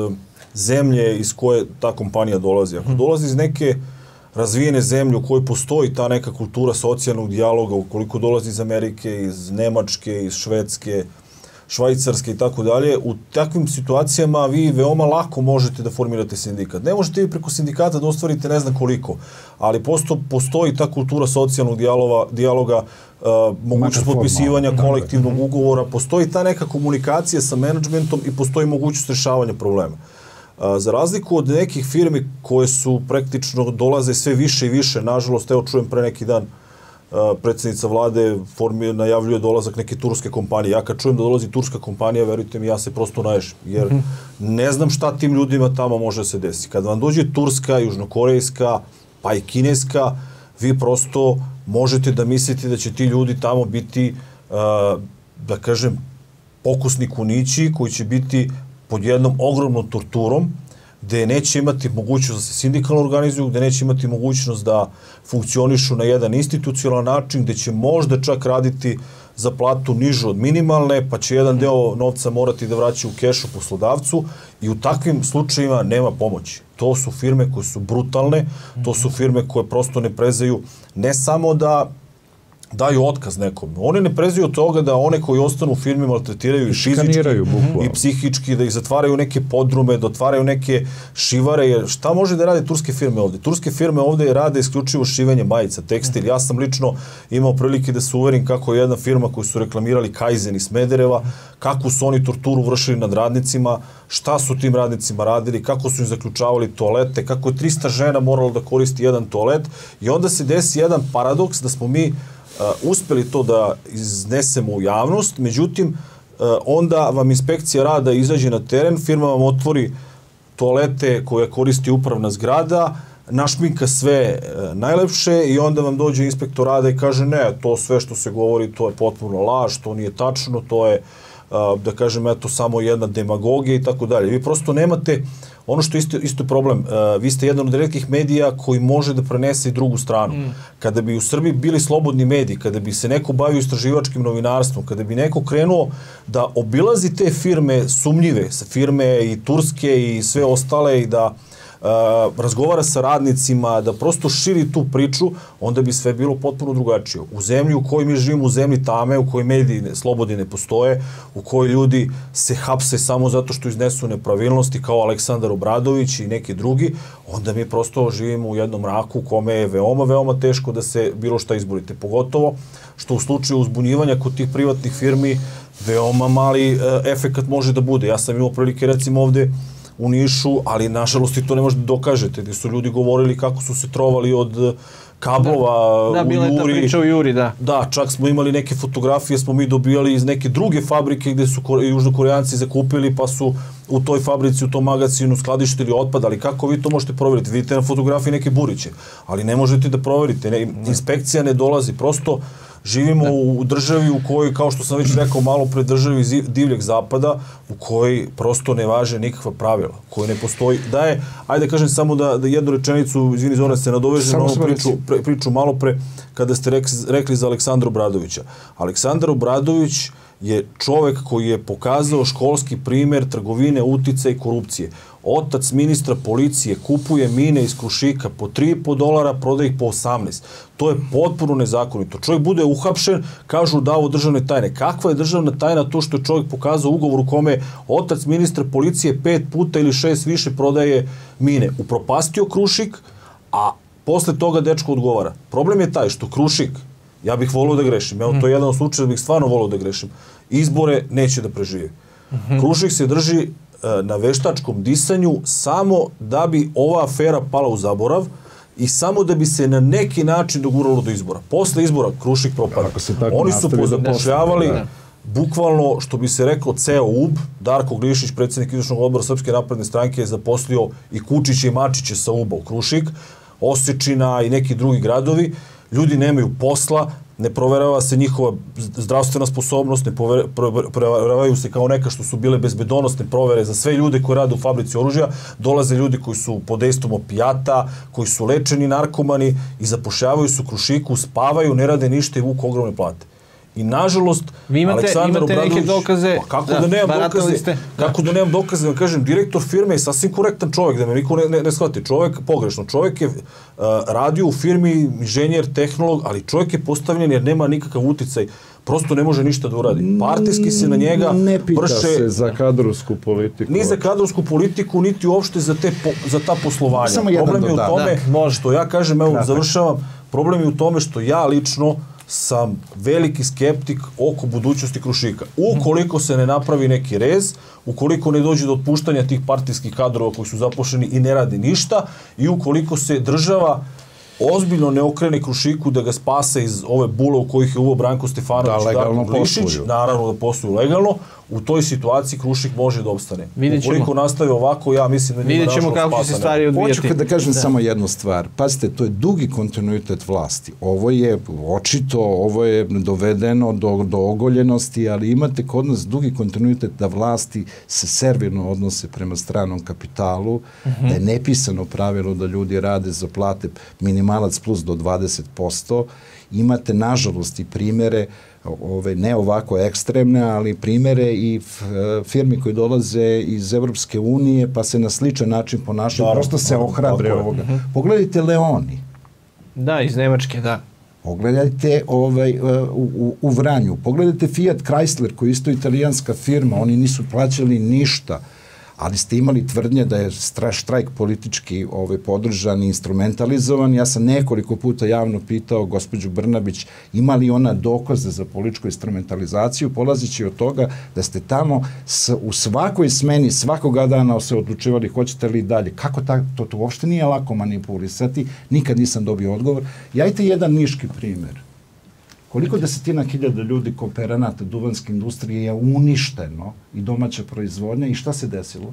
zemlje iz koje ta kompanija dolazi. Ako dolazi iz neke razvijene zemlje u kojoj postoji ta neka kultura socijalnog dijaloga, ukoliko dolazi iz Amerike, iz Nemačke, iz Švedske, Švajcarske i tako dalje, u takvim situacijama vi veoma lako možete da formirate sindikat. Ne možete vi preko sindikata da ostvarite ne znam koliko, ali posto, postoji ta kultura socijalnog dijaloga, dijaloga uh, mogućnost potpisivanja kolektivnog ugovora, postoji ta neka komunikacija sa menadžmentom i postoji mogućnost rešavanja problema. Uh, za razliku od nekih firmi koje su praktično dolaze sve više i više, nažalost, evo čujem pre neki dan, predsjednica vlade formi, najavljuje dolazak neke turske kompanije. Ja kad čujem da dolazi turska kompanija, verujte mi, ja se prosto naješim, jer ne znam šta tim ljudima tamo može da se desi. Kad vam dođe turska, južnokorejska, pa i kineska, vi prosto možete da mislite da će ti ljudi tamo biti, da kažem, pokusni kunići koji će biti pod jednom ogromnom torturom, gde neće imati mogućnost da se sindikalno organizuju, gde neće imati mogućnost da funkcionišu na jedan institucionalan način, gde će možda čak raditi za platu nižu od minimalne, pa će jedan deo novca morati da vraća u kešu poslodavcu i u takvim slučajima nema pomoći. To su firme koje su brutalne, to su firme koje prosto ne prezaju ne samo da daju otkaz nekom. Oni ne preziju od toga da one koji ostanu u firmi maltretiraju i fizički i psihički, da ih zatvaraju u neke podrume, da otvaraju neke šivare. Jer šta može da rade turske firme ovde? Turske firme ovde rade isključivo šivenje majica, tekstil. Ja sam lično imao prilike da se uverim kako je jedna firma koju su reklamirali Kaizen iz Smedereva, kako su oni torturu vršili nad radnicima, šta su tim radnicima radili, kako su im zaključavali toalete, kako je trista žena moralo da koristi jedan toalet. I onda se desi jedan paradoks da smo mi Uh, uspeli to da iznesemo u javnost, međutim, uh, onda vam inspekcija rada izađe na teren, firma vam otvori toalete koje koristi upravna zgrada, našminka sve uh, najlepše i onda vam dođe inspektor rada i kaže ne, to sve što se govori, to je potpuno laž, to nije tačno, to je, uh, da kažem, eto, samo jedna demagogija i tako dalje. Vi prosto nemate. Ono što je isto, isto problem, uh, vi ste jedan od retkih medija koji može da prenese i drugu stranu. Mm. Kada bi u Srbiji bili slobodni mediji, kada bi se neko bavio istraživačkim novinarstvom, kada bi neko krenuo da obilazi te firme sumnjive, firme i turske i sve ostale i da uh, razgovara sa radnicima, da prosto širi tu priču, onda bi sve bilo potpuno drugačije. U zemlji u kojoj mi živimo, u zemlji tame, u kojoj mediji slobodni ne postoje, u kojoj ljudi se hapse samo zato što iznesu nepravilnosti kao Aleksandar Obradović i neki drugi, onda mi prosto živimo u jednom mraku u kome je veoma, veoma teško da se bilo šta izborite. Pogotovo što u slučaju uzbunjivanja kod tih privatnih firmi veoma mali uh, efekat može da bude. Ja sam imao prilike recimo ovde u Nišu, ali nažalost i to ne možete da dokažete, gdje su ljudi govorili kako su se trovali od kablova da, da, u Juri. Da, bila je ta priča u Juri, da. Da, čak smo imali neke fotografije, smo mi dobijali iz neke druge fabrike gdje su južnokoreanci zakupili, pa su u toj fabrici, u tom magazinu skladištili otpad, ali kako vi to možete provjeriti? Vidite na fotografiji neke buriće, ali ne možete da provjerite. Ne, inspekcija ne dolazi, prosto živimo da. u državi u kojoj, kao što sam već rekao malo pre, državi divljeg zapada, u kojoj prosto ne važe nikakva pravila, u kojoj ne postoji. Da je, ajde kažem samo da, da jednu rečenicu, izvini Zoran, se nadoveže na ovu priču, pre, priču malo pre, kada ste rekli, rekli za Aleksandra Obradovića. Aleksandar Obradović je čovek koji je pokazao školski primer trgovine, uticaja i korupcije. Otac ministra policije kupuje mine iz Krušika po tri i po dolara, prodaje ih po osamnaest. To je potpuno nezakonito. Čovjek bude uhapšen, kažu da ovo državne tajne. Kakva je državna tajna to što je čovjek pokazao ugovor u kome otac ministra policije pet puta ili šest više prodaje mine? Upropastio Krušik, a posle toga dečko odgovara. Problem je taj što Krušik, ja bih volio da grešim, evo to je jedan od slučaja da bih stvarno volio da grešim, izbore neće da preživi. Krušik se drži na veštačkom disanju samo da bi ova afera pala u zaborav i samo da bi se na neki način doguralo do izbora. Posle izbora Krušik propada. Oni su pozapošljavali bukvalno, što bi se reklo, ceo U B. Darko Glišić, predsjednik izvršnog odbora Srpske napredne stranke, je zaposlio i Kučića i Mačića sa U B-a u Krušik, Osečina i neki drugi gradovi. Ljudi nemaju posla, ne proverava se njihova zdravstvena sposobnost, ne proveravaju se kao neka što su bile bezbedonosne provere za sve ljude koji rade u fabrici oružja, dolaze ljudi koji su pod dejstvom opijata, koji su lečeni narkomani i zapošljavaju se u Krušiku, spavaju, ne rade ništa i vuku ogromne plate. I nažalost, vi imate, Aleksandar imate Obradović, neke dokaze, pa kako da, da nemam dokaze, ste, kako da. da nemam dokaze, da kažem, direktor firme je sasvim korektan čovjek, da me niko ne, ne, ne shvati. Čovjek, pogrešno, čovjek je uh, radio u firmi, inženjer, tehnolog, ali čovjek je postavljen jer nema nikakav uticaj, prosto ne može ništa da uradi. Partijski se na njega ne pita vrše... se za kadrovsku politiku. Ni za kadrovsku politiku, niti uopšte za, te po, za ta poslovanja. Samo problem je u da, tome, da, što ja kažem, evo, završavam, problem je u tome što ja lično sam veliki skeptik oko budućnosti Krušika. Ukoliko se ne napravi neki rez, ukoliko ne dođe do otpuštanja tih partijskih kadrova koji su zaposleni i ne radi ništa, i ukoliko se država ozbiljno ne okrene Krušiku da ga spase iz ove bule u kojih je uvo Branko Stefanović da, i Darko Glišić, naravno da posluju legalno, u toj situaciji Krušik može da opstane. Ukoliko nastave ovako, ja mislim da njima vidjet ćemo kako će se stvari odvijeti. Hoću da kažem da. samo jednu stvar. Pazite, to je dugi kontinuitet vlasti. Ovo je očito, ovo je dovedeno do, do ogoljenosti, ali imate kod nas dugi kontinuitet da vlasti se servirno odnose prema stranom kapitalu, uh-huh. da je nepisano pravilo da ljudi rade za plate minimalac plus do dvadeset posto. Imate, nažalost, i primere, ove, ne ovako ekstremne, ali primere i firmi koji dolaze iz Evropske unije, pa se na sličan način ponašaju, prosto se ohrabre ovoga. Uh-huh. Pogledajte Leoni. Da, iz Nemačke, da. Pogledajte ovaj, u, u, u Vranju, pogledajte Fiat Chrysler, koji je isto italijanska firma, oni nisu plaćali ništa, ali ste imali tvrdnje da je štrajk politički ovaj, podržan i instrumentalizovan. Ja sam nekoliko puta javno pitao gospođu Brnabić ima li ona dokaze za političku instrumentalizaciju, polazeći od toga da ste tamo s, u svakoj smeni, svakoga dana se odlučivali hoćete li dalje. Kako ta, to, to uopšte nije lako manipulisati, nikad nisam dobio odgovor. Jajte jedan niški primer. Koliko desetina hiljada ljudi kooperanata duvanske industrije je uništeno i domaća proizvodnja i šta se desilo?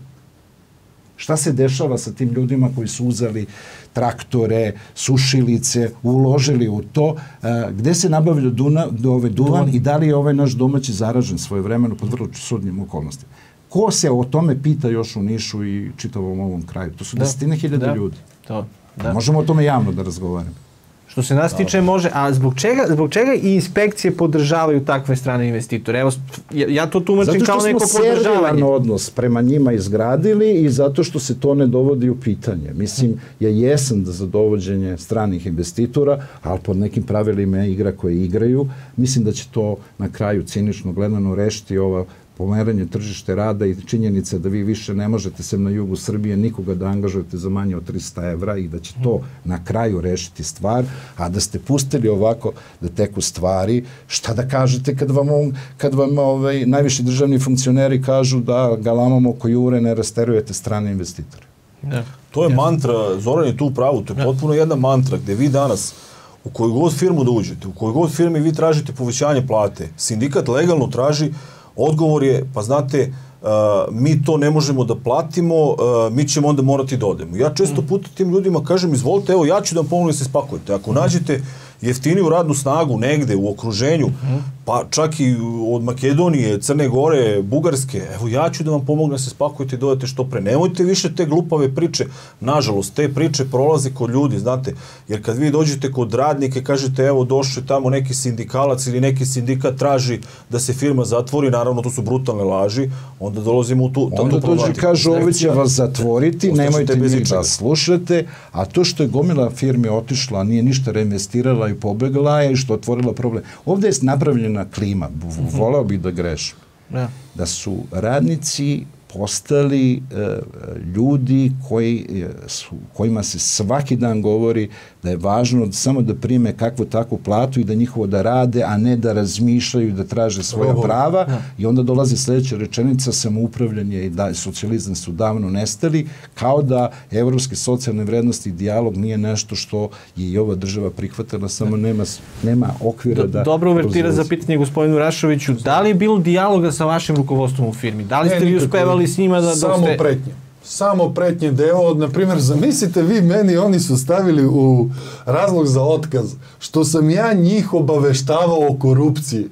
Šta se dešava sa tim ljudima koji su uzeli traktore, sušilice, uložili u to? Gde se nabavlja duna, ove duvan i da li je ovaj naš domaći zaražen svoje vremeno pod vrlo sudnjim okolnostima? Ko se o tome pita još u Nišu i čitavom ovom kraju? To su da, desetine hiljada da, ljudi. To, da. Možemo o tome javno da razgovaramo. Što se nas tiče može, a zbog čega, zbog čega i inspekcije podržavaju takve strane investitore? Evo, ja, ja to tumačim kao neko podržavanje. Zato što smo servilan odnos prema njima izgradili i zato što se to ne dovodi u pitanje. Mislim, ja jesam da za dovođenje stranih investitora, ali pod nekim pravilima igra koje igraju, mislim da će to na kraju cinično gledano rešiti ova pomeranje tržište rada i činjenica da vi više ne možete sem na jugu Srbije nikoga da angažujete za manje od trista evra i da će to na kraju rešiti stvar, a da ste pustili ovako da teku stvari, šta da kažete kad vam, kad vam ovaj, najviši državni funkcioneri kažu da galamom oko jure ne rasterujete strane investitore. Ja. To je ja. mantra, Zoran je tu u pravu, to je ja. potpuno jedna mantra gde vi danas u koju god firmu da uđete, u kojoj god firmi vi tražite povećanje plate, sindikat legalno traži. Odgovor je, pa znate, uh, mi to ne možemo da platimo, uh, mi ćemo onda morati da odemo. Ja često puta tim ljudima kažem, izvolite, evo, ja ću da vam pomognem da se spakujete. Ako nađete jeftiniju radnu snagu negde u okruženju, pa čak i od Makedonije, Crne Gore, Bugarske, evo ja ću da vam pomognem da se spakujete i dodate što pre. Nemojte više te glupave priče. Nažalost, te priče prolaze kod ljudi, znate, jer kad vi dođete kod radnike, kažete evo došao tamo neki sindikalac ili neki sindikat traži da se firma zatvori, naravno to su brutalne laži, onda dolazimo u tu onda dođe kaže ovi će vas zatvoriti, nemojte vi da slušate, a to što je gomila firme otišla, nije ništa reinvestirala i pobegla je i što otvorila problem. Ovde je napravljena klima, voleo bih da grešim, da su radnici postali e, ljudi koji su, kojima se svaki dan govori da je važno samo da prime kakvu takvu platu i da njihovo da rade, a ne da razmišljaju i da traže svoja prava. Ja. I onda dolazi sljedeća rečenica, samoupravljanje i da, socijalizam su davno nestali, kao da evropske socijalne vrednosti i dijalog nije nešto što je i ova država prihvatila, samo nema, nema okvira da... Dobro uvertira za pitanje gospodinu Rašoviću, da li je bilo dijaloga sa vašim rukovodstvom u firmi? Da li ste vi uspevali s njima da... Samo ste... pretnje. Samo pretnje deo, na primjer, zamislite vi meni, oni su stavili u razlog za otkaz, što sam ja njih obaveštavao o korupciji,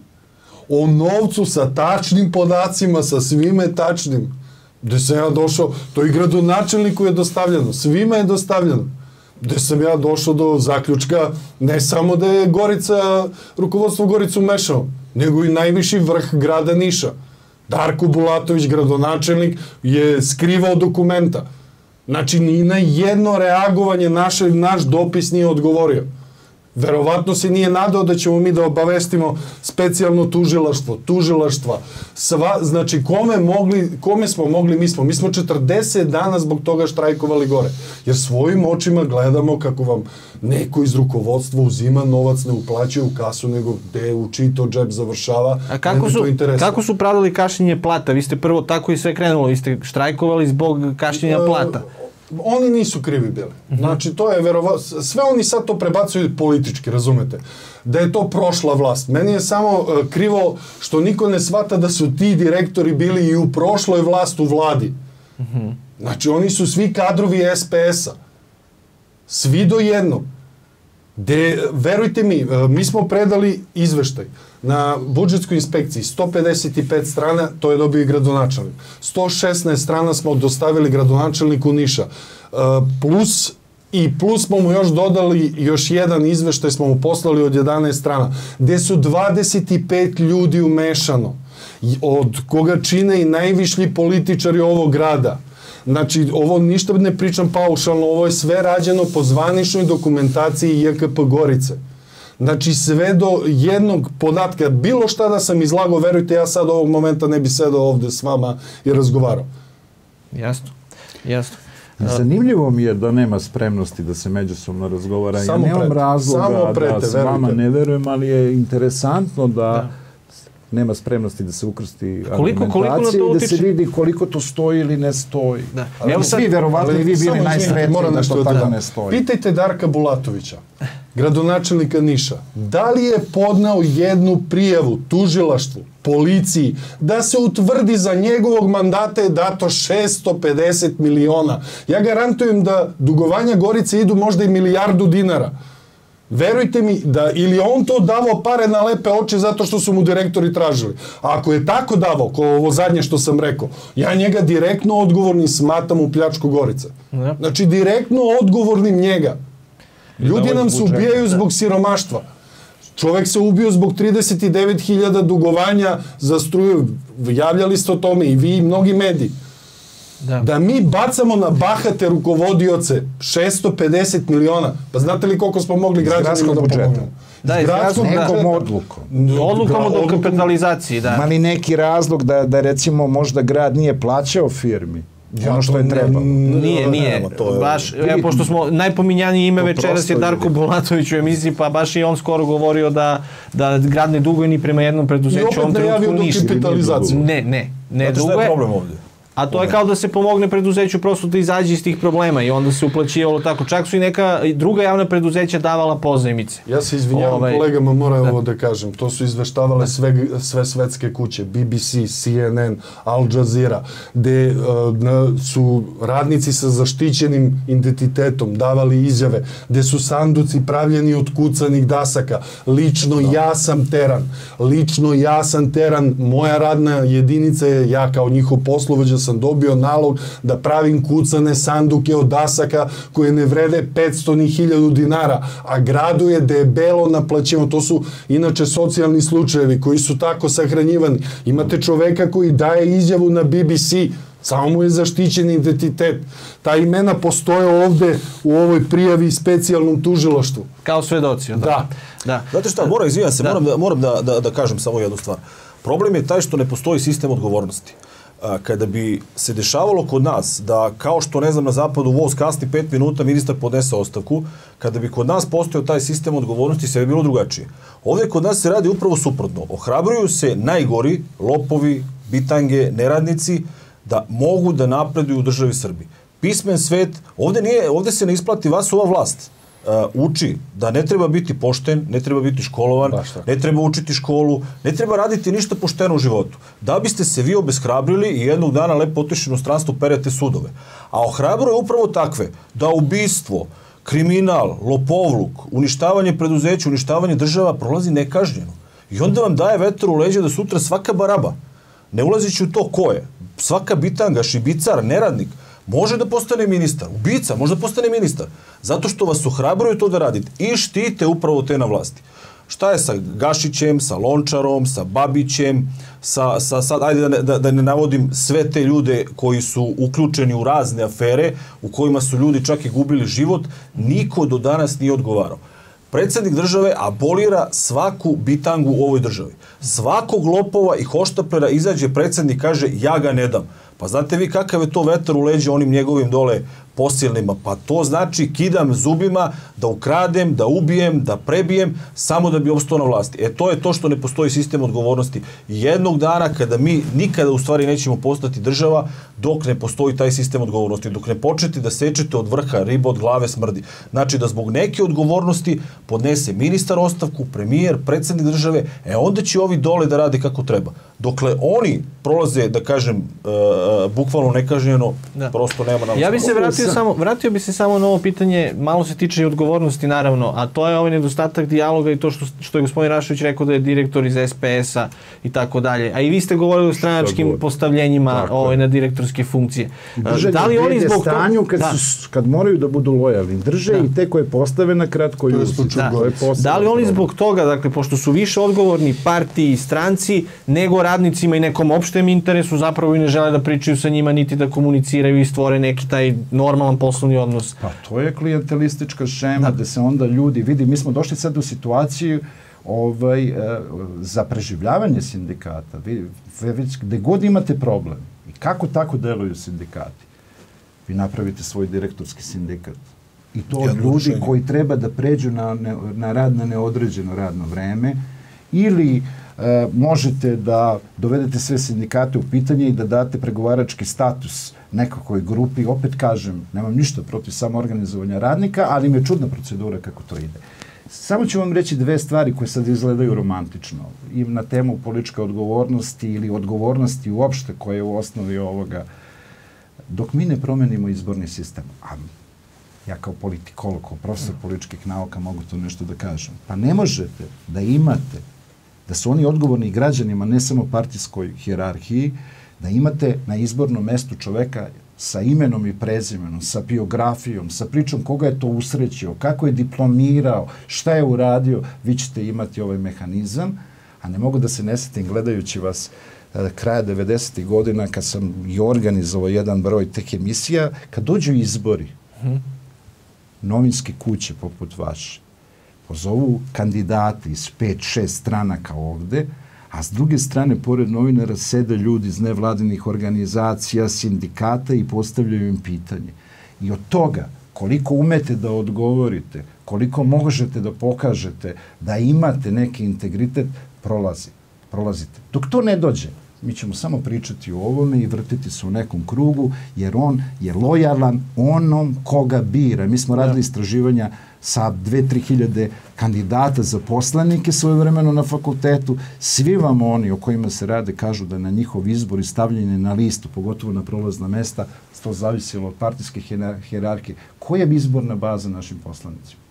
o novcu sa tačnim podacima, sa svime tačnim. Gde sam ja došao, to i gradonačelniku je dostavljeno, svima je dostavljeno. Gde sam ja došao do zaključka, ne samo da je Gorica, rukovodstvo Goricu mešao, nego i najviši vrh grada Niša. Darko Bulatović, gradonačelnik, je skrivao dokumenta. Znači, ni na jedno reagovanje naše, naš dopis nije odgovorio. Verovatno se nije nadao da ćemo mi da obavestimo specijalno tužilaštvo, tužilaštva. Sva, znači, kome, mogli, kome smo mogli, mi smo. Mi smo četrdeset dana zbog toga štrajkovali gore. Jer svojim očima gledamo kako vam neko iz rukovodstva uzima novac, ne uplaćuje u kasu, nego gde u čito džep završava. A kako su, kako su pravili kašnjenje plata? Vi ste prvo tako i sve krenulo, vi ste štrajkovali zbog kašnjenja plata. Oni nisu krivi bili. Znači, to je verovatno, sve oni sad to prebacuju politički, razumete? Da je to prošla vlast. Meni je samo uh, krivo što niko ne shvata da su ti direktori bili i u prošloj vlast u vladi. Uh-huh. Znači, oni su svi kadrovi es pe es-a. Svi do jednog. De, verujte mi, uh, mi smo predali izveštaj na budžetskoj inspekciji, sto pedeset pet strana, to je dobio i gradonačelnik. sto šesnaest strana smo dostavili gradonačelniku Niša. Uh, plus, i plus smo mu još dodali još jedan izveštaj, smo mu poslali od jedanaest strana, gde su dvadeset pet ljudi umešano, od koga čine i najvišlji političari ovog grada. Znači, ovo ništa ne pričam paušalno, ovo je sve rađeno po zvaničnoj dokumentaciji je ka pe Gorice. Znači sve do jednog podatka, bilo šta da sam izlagao, verujte, ja sad ovog momenta ne bi sedao ovde s vama i razgovarao. Jasno, jasno. Zanimljivo mi je da nema spremnosti da se međusobno razgovara. Samo ja nemam prete. razloga Samo prete, da s vama verujte. ne verujem, ali je interesantno da, Da. nema spremnosti da se ukrsti Koliko- koliko na argumentacija to i da se utiče? vidi koliko to stoji ili ne stoji. Da. Ali Evo sad- svi verovatno i vi Samo bili izvinite, najsretniji moram da nešto to da tako dodam. ne stoji. Pitajte Darka Bulatovića, gradonačelnika Niša, da li je podneo jednu prijavu tužilaštvu, policiji, da se utvrdi za njegovog mandata je dato šesto pedeset miliona. Ja garantujem da dugovanja Gorice idu možda i milijardu dinara. Verujte mi da ili je on to davao pare na lepe oči zato što su mu direktori tražili. A ako je tako davao, ko ovo zadnje što sam rekao, ja njega direktno odgovornim smatam u pljačku Gorice. Da. Znači direktno odgovornim njega. Ljudi ovo nam iz se budžeta. ubijaju zbog siromaštva. Čovek se ubio zbog trideset devet hiljada dugovanja za struju. Javljali ste o tome i vi i mnogi mediji. Da. Da mi bacamo na bahate rukovodioce šesto pedeset miliona. Pa znate li koliko smo mogli građanima gradskog da budžeta. pomognemo? Da, Iz iz gradskog gradskog, da. Nekom budžeta. odlukom. Odlukom o Odlukom- dokapitalizaciji, da. Ima li neki razlog da, da recimo možda grad nije plaćao firmi? Ja ono što to je ne- trebalo. Nije, Ne, nije. nema, to je- Baš, evo, pošto smo najpominjanije ime To večeras je prosto Darko ljudi. Bulatović u emisiji, pa baš i on skoro govorio da, da grad ne duguje ni prema jednom I preduzeću u ovom opet najavio trenutku ništa. dokapitalizaciju. Ne, ne, ne Znate šta je duguje. problem ovdje? A to je kao da se pomogne preduzeću prosto da izađe iz tih problema i onda se uplaćivalo tako. Čak su i neka i druga javna preduzeća davala pozajmice. Ja se izvinjavam Ovaj, kolegama, moram ovo da kažem. To su izveštavale sve, sve svetske kuće, B B C, C N N, Al Jazeera, gde uh, na- su radnici sa zaštićenim identitetom davali izjave, gde su sanduci pravljeni od kucanih dasaka. Lično ja sam teran. Lično ja sam teran. Moja radna jedinica je, ja kao njihov poslovođa sam dobio nalog da pravim kucane sanduke od dasaka koje ne vrede petsto ni hiljadu dinara, a gradu je debelo naplaćeno. To su inače socijalni slučajevi koji su tako sahranjivani. Imate čoveka koji daje izjavu na B B C, samo mu je zaštićen identitet. Ta imena postoje ovde u ovoj prijavi specijalnom tužilaštvu. Kao svedoci. onda. Da. Da. Znate šta, moram, izvinjam se, Da. moram, da, moram da, da, da kažem samo jednu stvar. Problem je taj što ne postoji sistem odgovornosti. A, kada bi se dešavalo kod nas da, kao što, ne znam, na zapadu voz kasni pet minuta, ministar podnese ostavku, kada bi kod nas postojao taj sistem odgovornosti, sve bi bilo drugačije. Ovdje kod nas se radi upravo suprotno. Ohrabruju se najgori, lopovi, bitange, neradnici, da mogu da napreduju u državi Srbiji. Pismen svet, ovdje, nije, ovdje se ne isplati vas ova vlast. Uh, uči da ne treba biti pošten, ne treba biti školovan, Baš tako. ne treba učiti školu, ne treba raditi ništa pošteno u životu. Da biste se vi obeshrabrili i jednog dana lepo otišli u inostranstvo perete sudove. A ohrabruje upravo takve da ubistvo, kriminal, lopovluk, uništavanje preduzeća, uništavanje država prolazi nekažnjeno. I onda vam daje vetar u leđa da sutra svaka baraba, ne ulazići u to ko je, svaka bitanga, šibicar, neradnik, može da postane ministar, ubica, može da postane ministar, zato što vas ohrabruju to da radite i štite upravo te na vlasti. Šta je sa Gašićem, sa Lončarom, sa Babićem, sa, sa, sa ajde da ne, da, da ne navodim sve te ljude koji su uključeni u razne afere, u kojima su ljudi čak i gubili život, niko do danas nije odgovarao. Predsjednik države abolira svaku bitangu u ovoj državi. Svakog lopova i hoštapera izađe predsjednik, kaže ja ga ne dam. Pa znate vi kakav je to vetar u leđe onim njegovim dole posilnima? Pa to znači kidam zubima da ukradem, da ubijem, da prebijem, samo da bi opstao na vlasti. E to je to što ne postoji sistem odgovornosti. Jednog dana kada mi nikada u stvari nećemo postati država dok ne postoji taj sistem odgovornosti, dok ne počnete da sečete od vrha, riba od glave smrdi. Znači da zbog neke odgovornosti podnese ministar ostavku, premijer, predsjednik države, e onda će ovi dole da rade kako treba. Dokle oni prolaze, da kažem, uh, bukvalno nekažnjeno, Da. prosto nema nam. Ja bi se vratio samo, vratio bi se samo na ovo pitanje, malo se tiče i odgovornosti naravno, a to je ovaj nedostatak dijaloga i to što, što je gospodin Rašović rekao da je direktor iz S P S-a i tako dalje. A i vi ste govorili o stranačkim govori? postavljenjima Tako ovaj, je. na direktorske funkcije. Drže Da li ga oni gdje zbog stanju kad, da. su, kad moraju da budu lojalni. Drže Da. i te koje postave na kratko je juzi. slučaj Da. To je poseban Da li oni problem. zbog toga, dakle, pošto su više odgovorni partiji i stranci nego radnicima i nekom opštem interesu, zapravo i ne žele da pričaju sa njima niti da komuniciraju i stvore neki taj normalan poslovni odnos. Pa to je klijentelistička šema gde se onda ljudi vidi, mi smo došli sad u situaciju ovaj, za preživljavanje sindikata. Vi, već gde god imate problem i kako tako deluju sindikati, vi napravite svoj direktorski sindikat. I to od ljudi koji treba da pređu na, na rad na neodređeno radno vreme ili e, možete da dovedete sve sindikate u pitanje i da date pregovarački status nekakvoj grupi. Opet kažem, nemam ništa protiv samoorganizovanja radnika, ali mi je čudna procedura kako to ide. Samo ću vam reći dve stvari koje sad izgledaju romantično. I na temu političke odgovornosti ili odgovornosti uopšte koje je u osnovi ovoga. Dok mi ne promenimo izborni sistem, a ja kao politikolog, kao profesor političkih nauka mogu to nešto da kažem, pa ne možete da imate, da su oni odgovorni građanima, ne samo partijskoj hijerarhiji, da imate na izbornom mestu čoveka sa imenom i prezimenom, sa biografijom, sa pričom koga je to usrećio, kako je diplomirao, šta je uradio, vi ćete imati ovaj mehanizam, a ne mogu da se ne setim gledajući vas kraja devedesetih godina, kad sam i organizovao jedan broj teh emisija, kad dođu izbori, hmm. novinske kuće poput vaše, pozovu kandidati iz pet, šest stranaka ovde, a s druge strane, pored novinara, sede ljudi iz nevladinih organizacija, sindikata i postavljaju im pitanje. I od toga, koliko umete da odgovorite, koliko možete da pokažete da imate neki integritet, prolazi. Prolazite. Dok to ne dođe, mi ćemo samo pričati o ovome i vrtiti se u nekom krugu, jer on je lojalan onom koga bira. Mi smo radili istraživanja sa dve, tri hiljade kandidata za poslanike svojevremeno na fakultetu. Svi vam oni o kojima se rade kažu da na njihov izbor i stavljanje na listu, pogotovo na prolazna mesta, to zavisilo od partijske hijerarhije. Koja je izborna baza našim poslanicima?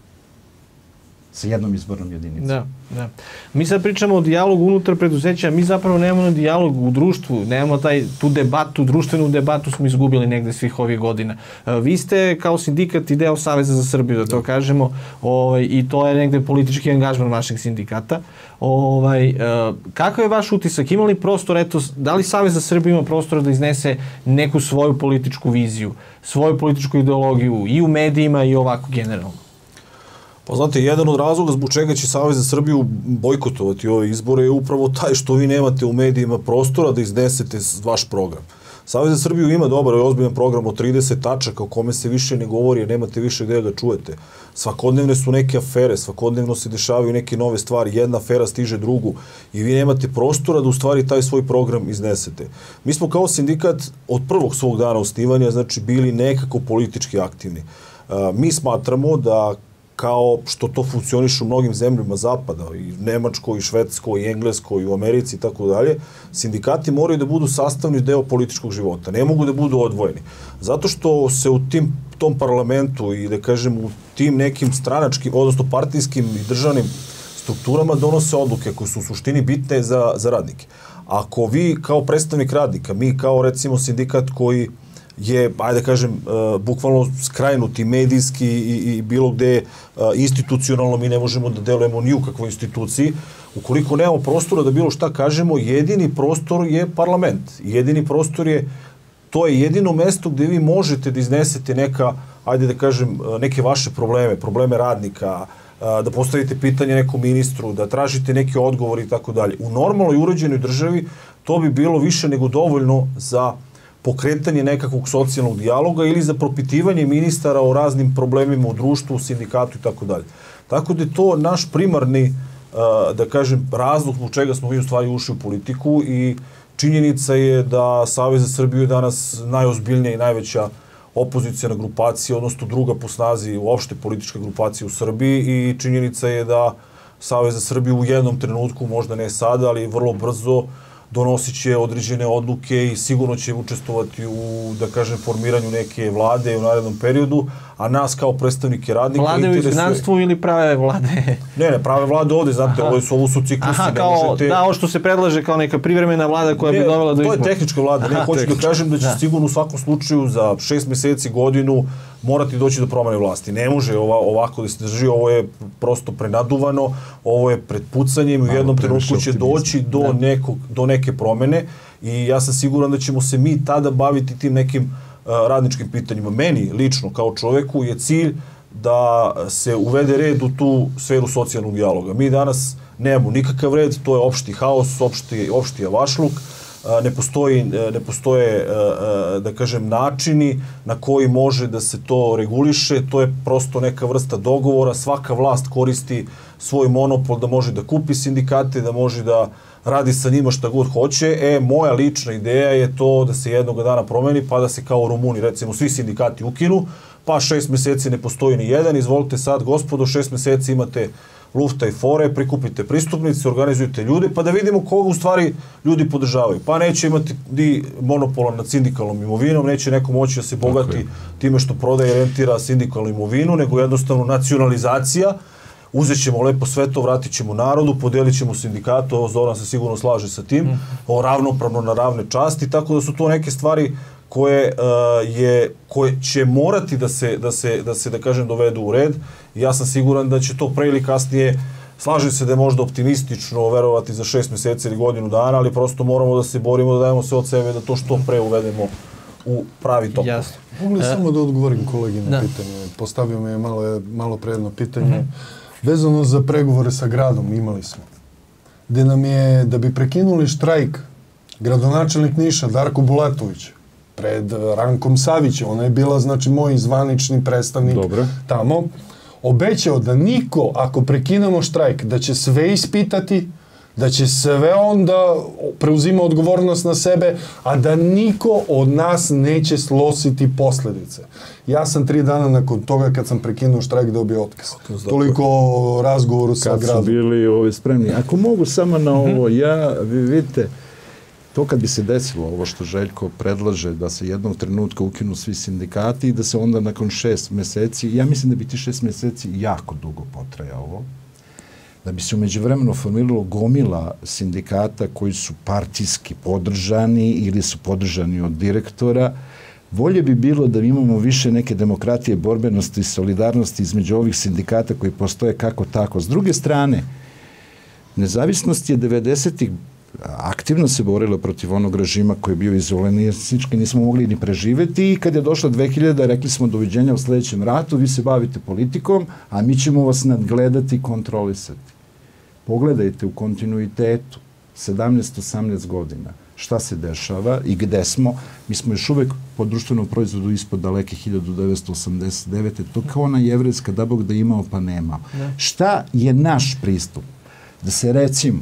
Sa jednom izbornom jedinicom. Da, da. Mi sad pričamo o dijalogu unutar preduzeća, mi zapravo nemamo dijalog u društvu, nemamo taj, tu debatu, društvenu debatu smo izgubili negde svih ovih godina. Vi ste kao sindikat i deo Saveza za Srbiju, da to kažemo, ovaj, i to je negde politički angažman vašeg sindikata. Ovaj, kakav je vaš utisak? Ima li prostor, eto, da li Savez za Srbiju ima prostora da iznese neku svoju političku viziju, svoju političku ideologiju i u medijima i ovako generalno? Pa znate, jedan od razloga zbog čega će Savez za Srbiju bojkotovati ove izbore je upravo taj što vi nemate u medijima prostora da iznesete vaš program. Savez za Srbiju ima dobar i ozbiljan program od trideset tačaka o kome se više ne govori, jer nemate više gde da čujete. Svakodnevne su neke afere, svakodnevno se dešavaju neke nove stvari, jedna afera stiže drugu i vi nemate prostora da u stvari taj svoj program iznesete. Mi smo kao sindikat od prvog svog dana osnivanja, znači, bili nekako politički aktivni. Mi smatramo da kao što to funkcioniše u mnogim zemljama Zapada, i Nemačkoj, i Švedskoj, i Engleskoj, i u Americi i tako dalje, sindikati moraju da budu sastavni deo političkog života. Ne mogu da budu odvojeni. Zato što se u tim, tom parlamentu i, da kažem, u tim nekim stranačkim, odnosno partijskim i državnim strukturama donose odluke koje su u suštini bitne za, za radnike. Ako vi kao predstavnik radnika, mi kao recimo sindikat koji je, ajde da kažem, uh, bukvalno skrajnuti medijski i, i bilo gde uh, institucionalno mi ne možemo da delujemo ni u kakvoj instituciji. Ukoliko nemamo prostora da bilo šta kažemo, jedini prostor je parlament. Jedini prostor je, to je jedino mesto gde vi možete da iznesete neka, ajde da kažem, neke vaše probleme, probleme radnika, uh, da postavite pitanje nekom ministru, da tražite neke odgovore i tako dalje. U normalnoj uređenoj državi to bi bilo više nego dovoljno za pokretanje nekakvog socijalnog dijaloga ili za propitivanje ministara o raznim problemima u društvu, u sindikatu i tako dalje. Tako da je to naš primarni, da kažem, razlog zbog čega smo mi u stvari ušli u politiku i činjenica je da Savez za Srbiju je danas najozbiljnija i najveća opozicijna grupacija, odnosno druga po snazi uopšte politička grupacija u Srbiji i činjenica je da Savez za Srbiju u jednom trenutku, možda ne sada, ali vrlo brzo, donosit će određene odluke i sigurno će učestvovati u, da kažem, formiranju neke vlade u narednom periodu, a nas kao predstavnike radnika vlade interesuje... Vlade u izgnanstvu ili prave vlade? Ne, ne, prave vlade ovde, znate, ovo su, ovo su ciklusi. Aha, kao, možete... da, ovo što se predlaže kao neka privremena vlada koja ne, bi dovela do izbora. To je tehnička vlada, ne, hoću da kažem da će da. sigurno u svakom slučaju za šest meseci, godinu morati doći do promene vlasti. Ne može ova, ovako da se drži, ovo je prosto prenaduvano, ovo je pred pucanjem i u jednom trenutku će doći do, da. nekog, do neke promene i ja sam siguran da ćemo se mi tada baviti tim nekim radničkim pitanjima. Meni, lično, kao čoveku, je cilj da se uvede red u tu sferu socijalnog dijaloga. Mi danas nemamo nikakav red, to je opšti haos, opšti, opšti avašluk, ne postoji, ne postoje, da kažem, načini na koji može da se to reguliše, to je prosto neka vrsta dogovora, svaka vlast koristi svoj monopol da može da kupi sindikate, da može da radi sa njima šta god hoće. E, moja lična ideja je to da se jednog dana promeni, pa da se kao Rumuni, recimo, svi sindikati ukinu, pa šest meseci ne postoji ni jedan, izvolite sad, gospodo, šest meseci imate lufta i fore, prikupite pristupnice, organizujete ljude, pa da vidimo koga u stvari ljudi podržavaju. Pa neće imati ni monopola nad sindikalnom imovinom, neće neko moći da se bogati time što prodaje i rentira sindikalnu imovinu, nego jednostavno nacionalizacija. Uzet ćemo lepo sve to, vratit ćemo narodu, podelit ćemo sindikatu, ovo Zoran se sigurno slaže sa tim, ovo ravnopravno na ravne časti, tako da su to neke stvari koje uh, je koje će morati da se da se da se da kažem dovedu u red. Ja sam siguran da će to pre ili kasnije, slažem se da je možda optimistično verovati za šest meseci ili godinu dana, ali prosto moramo da se borimo, da dajemo sve od sebe da to što pre uvedemo u pravi tok. Jasno. Mogu li samo da odgovorim kolegi na pitanje? Postavio me je malo, malo pre jedno pitanje. Vezano za pregovore sa gradom imali smo. Gde nam je, da bi prekinuli štrajk, gradonačelnik Niša, Darko Bulatović, pred Rankom Savićem, ona je bila, znači, moj zvanični predstavnik Dobro. tamo, obećao da niko, ako prekinemo štrajk, da će sve ispitati, da će sve onda preuzima odgovornost na sebe, a da niko od nas neće slositi posledice. Ja sam tri dana nakon toga, kad sam prekinuo štrajk, dobio otkaz. Toliko o razgovoru sa gradom. Kad su bili ovi spremni. Ako mogu samo na ovo, ja, vi vidite, to kad bi se desilo, ovo što Željko predlaže, da se jednog trenutka ukinu svi sindikati i da se onda nakon šest meseci, ja mislim da bi ti šest meseci jako dugo potrajalo, da bi se umeđu vremenu formiralo gomila sindikata koji su partijski podržani ili su podržani od direktora. Bolje bi bilo da imamo više neke demokratije, borbenosti i solidarnosti između ovih sindikata koji postoje kako tako. S druge strane, nezavisnost je devedesetih aktivno se borila protiv onog režima koji je bio izolenistički, nismo mogli ni preživeti i kad je došla dve hiljade rekli smo doviđenja u sledećem ratu, vi se bavite politikom, a mi ćemo vas nadgledati i kontrolisati. Pogledajte u kontinuitetu, sedamnaest osamnaest godina, šta se dešava i gde smo. Mi smo još uvek po društvenom proizvodu ispod daleke hiljadu devetsto osamdeset devete. To kao ona jevrejska, da Bog da imao pa nemao. Šta je naš pristup? Da se recimo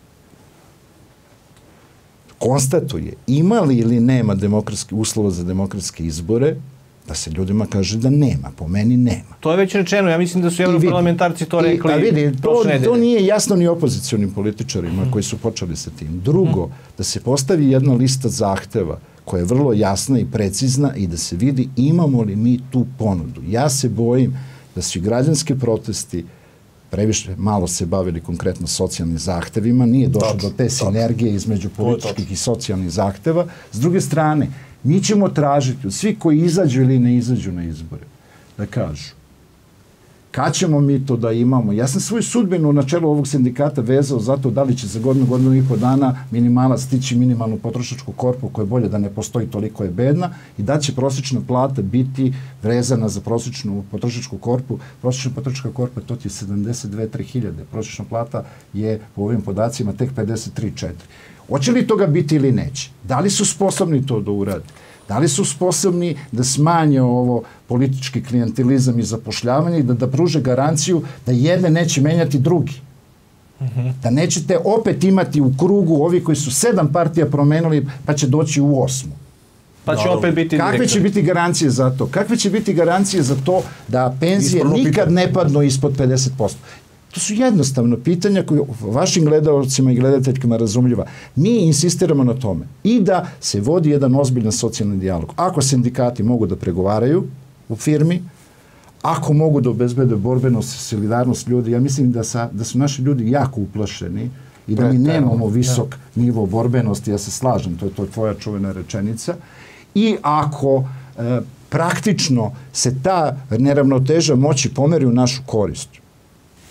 konstatuje ima li ili nema demokratski uslova za demokratske izbore, da se ljudima kaže da nema. Po meni nema. To je već rečeno. Ja mislim da su europarlamentarci to rekli. I, a vidi, to, to nije jasno ni opozicionim političarima mm. koji su počeli sa tim. Drugo, mm. da se postavi jedna lista zahteva koja je vrlo jasna i precizna i da se vidi imamo li mi tu ponudu. Ja se bojim da su i građanski protesti previše malo se bavili konkretno socijalnim zahtevima, nije došlo do te sinergije između političkih i socijalnih zahteva. S druge strane, mi ćemo tražiti od svi koji izađu ili ne izađu na izbore, da kažu kad ćemo mi to da imamo. Ja sam svoju sudbinu na čelu ovog sindikata vezao zato da li će za godinu, godinu i po dana minimalac stići minimalnu potrošačku korpu koja je bolje da ne postoji, toliko je bedna, i da će prosječna plata biti vezana za prosječnu potrošačku korpu. Prosječna potrošačka korpa to ti je sedamdeset dve do tri hiljade. Prosječna plata je po ovim podacima tek pedeset tri do četiri. Hoće li toga biti ili neće? Da li su sposobni to da urade? Da li su sposobni da smanje ovo politički klijentelizam i zapošljavanje i da, da pruže garanciju da jedne neće menjati drugi? Mm-hmm. Da nećete opet imati u krugu ovi koji su sedam partija promenili pa će doći u osmu. Pa će opet biti Kakve direktor. Će biti garancije za to? Kakve će biti garancije za to da penzije Ispravno nikad pitanje. ne padnu ispod pedeset posto? To su jednostavno pitanja koje vašim gledalcima i gledateljkama razumljiva. Mi insistiramo na tome i da se vodi jedan ozbiljan socijalni dijalog. Ako sindikati mogu da pregovaraju u firmi, ako mogu da obezbede borbenost, solidarnost ljudi, ja mislim da, sa, da su naši ljudi jako uplašeni i da mi nemamo visok ja. nivo borbenosti, ja se slažem, to je, to je tvoja čuvena rečenica. I ako e, praktično se ta neravnoteža moći pomeri u našu korist,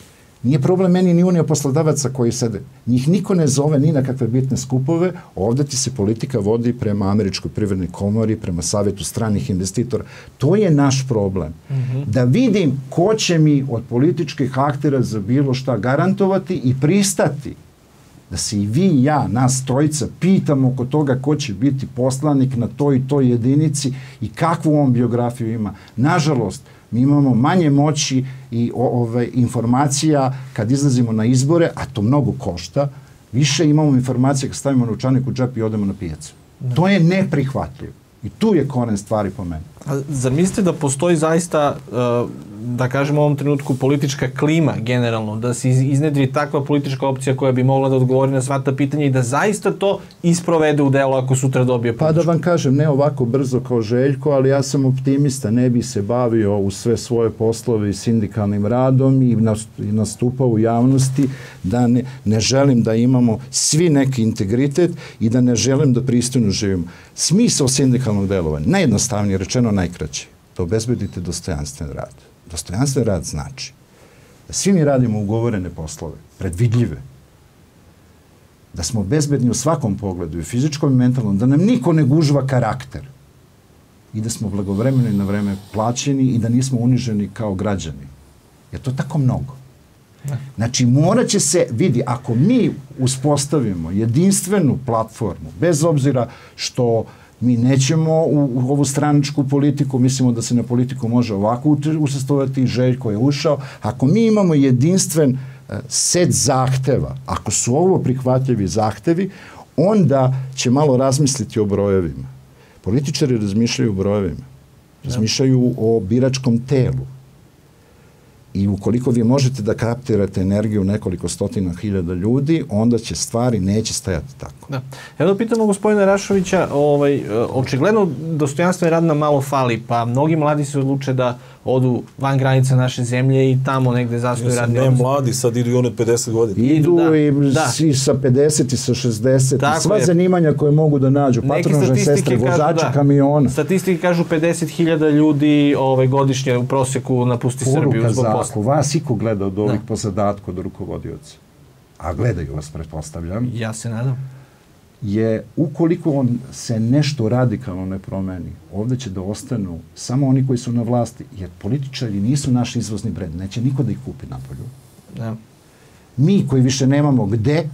Nije problem meni ni unija poslodavaca koji sede. Njih niko ne zove ni na kakve bitne skupove, ovde ti se politika vodi prema Američkoj privrednoj komori, prema Savetu stranih investitora. To je naš problem. Mm-hmm. Da vidim ko će mi od političkih aktera za bilo šta garantovati i pristati da se i vi i ja, nas trojica, pitamo oko toga ko će biti poslanik na toj i toj jedinici i kakvu on biografiju ima. Nažalost, mi imamo manje moći i ove informacija kad izlazimo na izbore, a to mnogo košta, više imamo informacija kad stavimo novčanik u džep i odemo na pijacu. Ne. To je neprihvatljivo. I tu je koren stvari po meni. A zar mislite da postoji zaista, da kažemo u ovom trenutku, politička klima generalno, da se iznedri takva politička opcija koja bi mogla da odgovori na sva ta pitanja i da zaista to isprovede u delo ako sutra dobije podršku? Pa da vam kažem, ne ovako brzo kao Željko, ali ja sam optimista, ne bi se bavio u sve svoje poslove i sindikalnim radom i nastupao u javnosti, da ne, ne želim da imamo svi neki integritet i da ne želim da pristojno živimo. Smisao sindikalnog delovanja, najjednostavnije rečeno, najkraće, da obezbedite dostojanstven rad. Dostojanstven rad znači da svi mi radimo ugovorene poslove, predvidljive, da smo bezbedni u svakom pogledu, i fizičkom i mentalnom, da nam niko ne gužva karakter i da smo blagovremeno i na vreme plaćeni i da nismo uniženi kao građani. Je to tako mnogo? Znači, morat će se, vidi, ako mi uspostavimo jedinstvenu platformu, bez obzira što mi nećemo u, u ovu straničku politiku, mislimo da se na politiku može ovako učestvovati, Željko je ušao, ako mi imamo jedinstven uh, set zahteva, ako su ovo prihvatljivi zahtevi, onda će malo razmisliti o brojevima. Političari razmišljaju o brojevima, razmišljaju o biračkom telu. I ukoliko vi možete da kaptirate energiju nekoliko stotina hiljada ljudi, onda će stvari neće stajati tako. Da. Evo da pitamo gospodina Rašovića, ovaj, očigledno dostojanstven rad nam malo fali, pa mnogi mladi se odluče da odu van granica naše zemlje i tamo negde zastoje radni odnos. Ne mladi, sad idu i oni od pedeset godina. Idu da, i, da. i sa pedeset i sa šezdeset, tako i sva je. Zanimanja koje mogu da nađu, patronažne sestre, vozači da. Kamiona. Statistike kažu pedeset hiljada ljudi ovaj, godišnje u proseku napusti Srbiju zbog posla. Poruka vas iko gleda od ovih da. Po zadatku od rukovodioca, a gledaju vas, pretpostavljam. Ja se nadam. Je, ukoliko on se nešto radikalno ne promeni, ovde će da ostanu samo oni koji su na vlasti, jer političari nisu naš izvozni brend, neće niko da ih kupi napolju. Da. Mi koji više nemamo gde,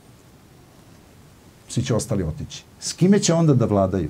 svi će ostali otići. S kime će onda da vladaju?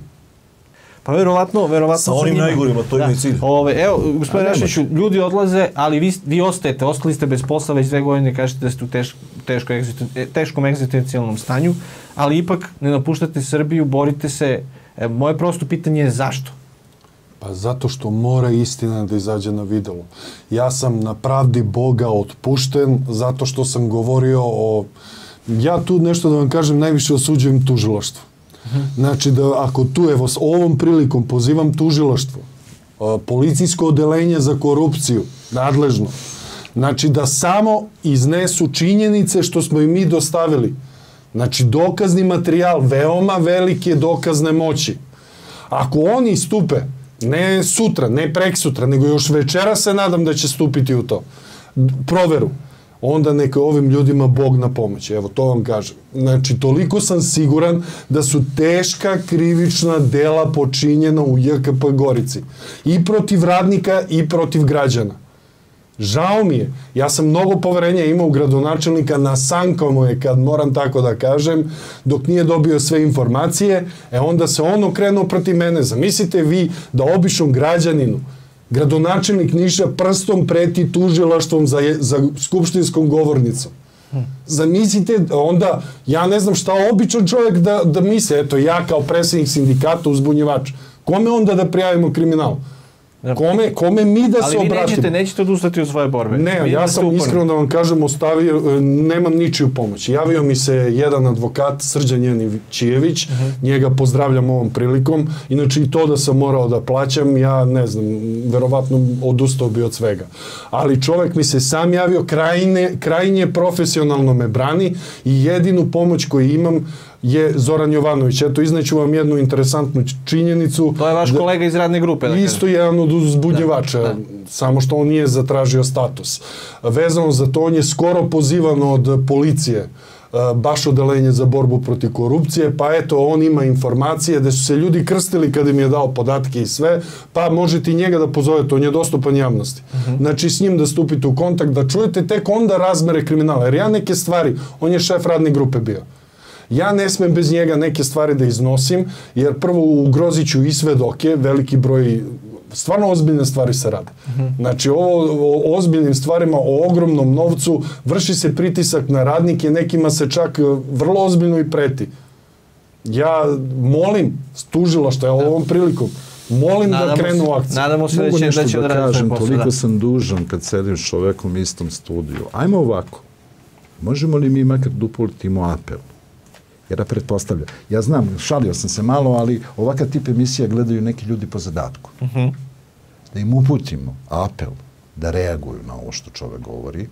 Pa verovatno, verovatno... Sa onim najgorima, to ima i cilj. Ove, evo, gospodin Rašiću, ljudi odlaze, ali vi, vi ostajete, ostali ste bez posla već dve godine, kažete da ste u teš, teško egzisten, teškom egzistencijalnom stanju, ali ipak ne napuštate Srbiju, borite se. E, moje prosto pitanje je zašto? Pa zato što mora istina da izađe na videlo. Ja sam na pravdi Boga otpušten zato što sam govorio o... Ja tu nešto da vam kažem, najviše osuđujem tužilaštvo. Znači da ako tu, evo, s ovom prilikom pozivam tužilaštvo, policijsko odeljenje za korupciju, nadležno, znači da samo iznesu činjenice što smo i mi dostavili. Znači dokazni materijal, veoma velike dokazne moći. Ako oni stupe, ne sutra, ne preksutra, nego još večera se nadam da će stupiti u to, proveru, onda neka ovim ljudima Bog na pomoć. Evo, to vam kažem. Znači, toliko sam siguran da su teška krivična dela počinjena u J K P Gorici. I protiv radnika, i protiv građana. Žao mi je. Ja sam mnogo poverenja imao u gradonačelnika, nasankao mu je, kad moram tako da kažem, dok nije dobio sve informacije, e onda se on okrenuo protiv mene. Zamislite vi da običnom građaninu gradonačelnik Niša prstom preti tužilaštvom za, za skupštinskom govornicom. Zamislite, onda, ja ne znam šta običan čovjek da, da misle, eto, ja kao predsjednik sindikata uzbunjivač, kome onda da prijavimo kriminal? Kome, kome mi da se obratimo? Ali vi nećete, nećete odustati od svoje borbe. Ne, ja sam iskreno da vam kažem, ostavio, nemam ničiju pomoć. Javio mi se jedan advokat, Srđan Janićijević, uh-huh. njega pozdravljam ovom prilikom. Inače i to da sam morao da plaćam, ja ne znam, verovatno odustao bi od svega. Ali čovjek mi se sam javio, krajne, krajnje profesionalno me brani i jedinu pomoć koju imam, je Zoran Jovanović. Eto, izneću vam jednu interesantnu činjenicu. To je vaš kolega iz radne grupe. Da isto jedan od uzbudnjevača, da, da. Samo što on nije zatražio status. Vezano za to, on je skoro pozivan od policije, baš odelenje za borbu protiv korupcije, pa eto, on ima informacije da su se ljudi krstili kada im je dao podatke i sve, pa možete i njega da pozovete, on je dostupan javnosti. Uh-huh. Znači, s njim da stupite u kontakt, da čujete tek onda razmere kriminala. Jer ja neke stvari, on je šef radne grupe bio. Ja ne smem bez njega neke stvari da iznosim, jer prvo ugrozit ću i svedoke, veliki broj, stvarno ozbiljne stvari se rade. Uh-huh. Znači, ovo, o ozbiljnim stvarima, o ogromnom novcu, vrši se pritisak na radnike, nekima se čak vrlo ozbiljno i preti. Ja molim tužilaštvo, ja ovom prilikom, molim nadamo da krenu u akciju. Nadamo se da će, da će da odraditi kažem, posao. Toliko sam dužan kad sedim s čovekom u istom studiju. Ajmo ovako, možemo li mi makar da uputimo apel? Jer ja pretpostavljam, ja znam, šalio sam se malo, ali ovakav tip emisija gledaju neki ljudi po zadatku. Uh-huh. Da im uputimo apel da reaguju na ovo što čovek govori,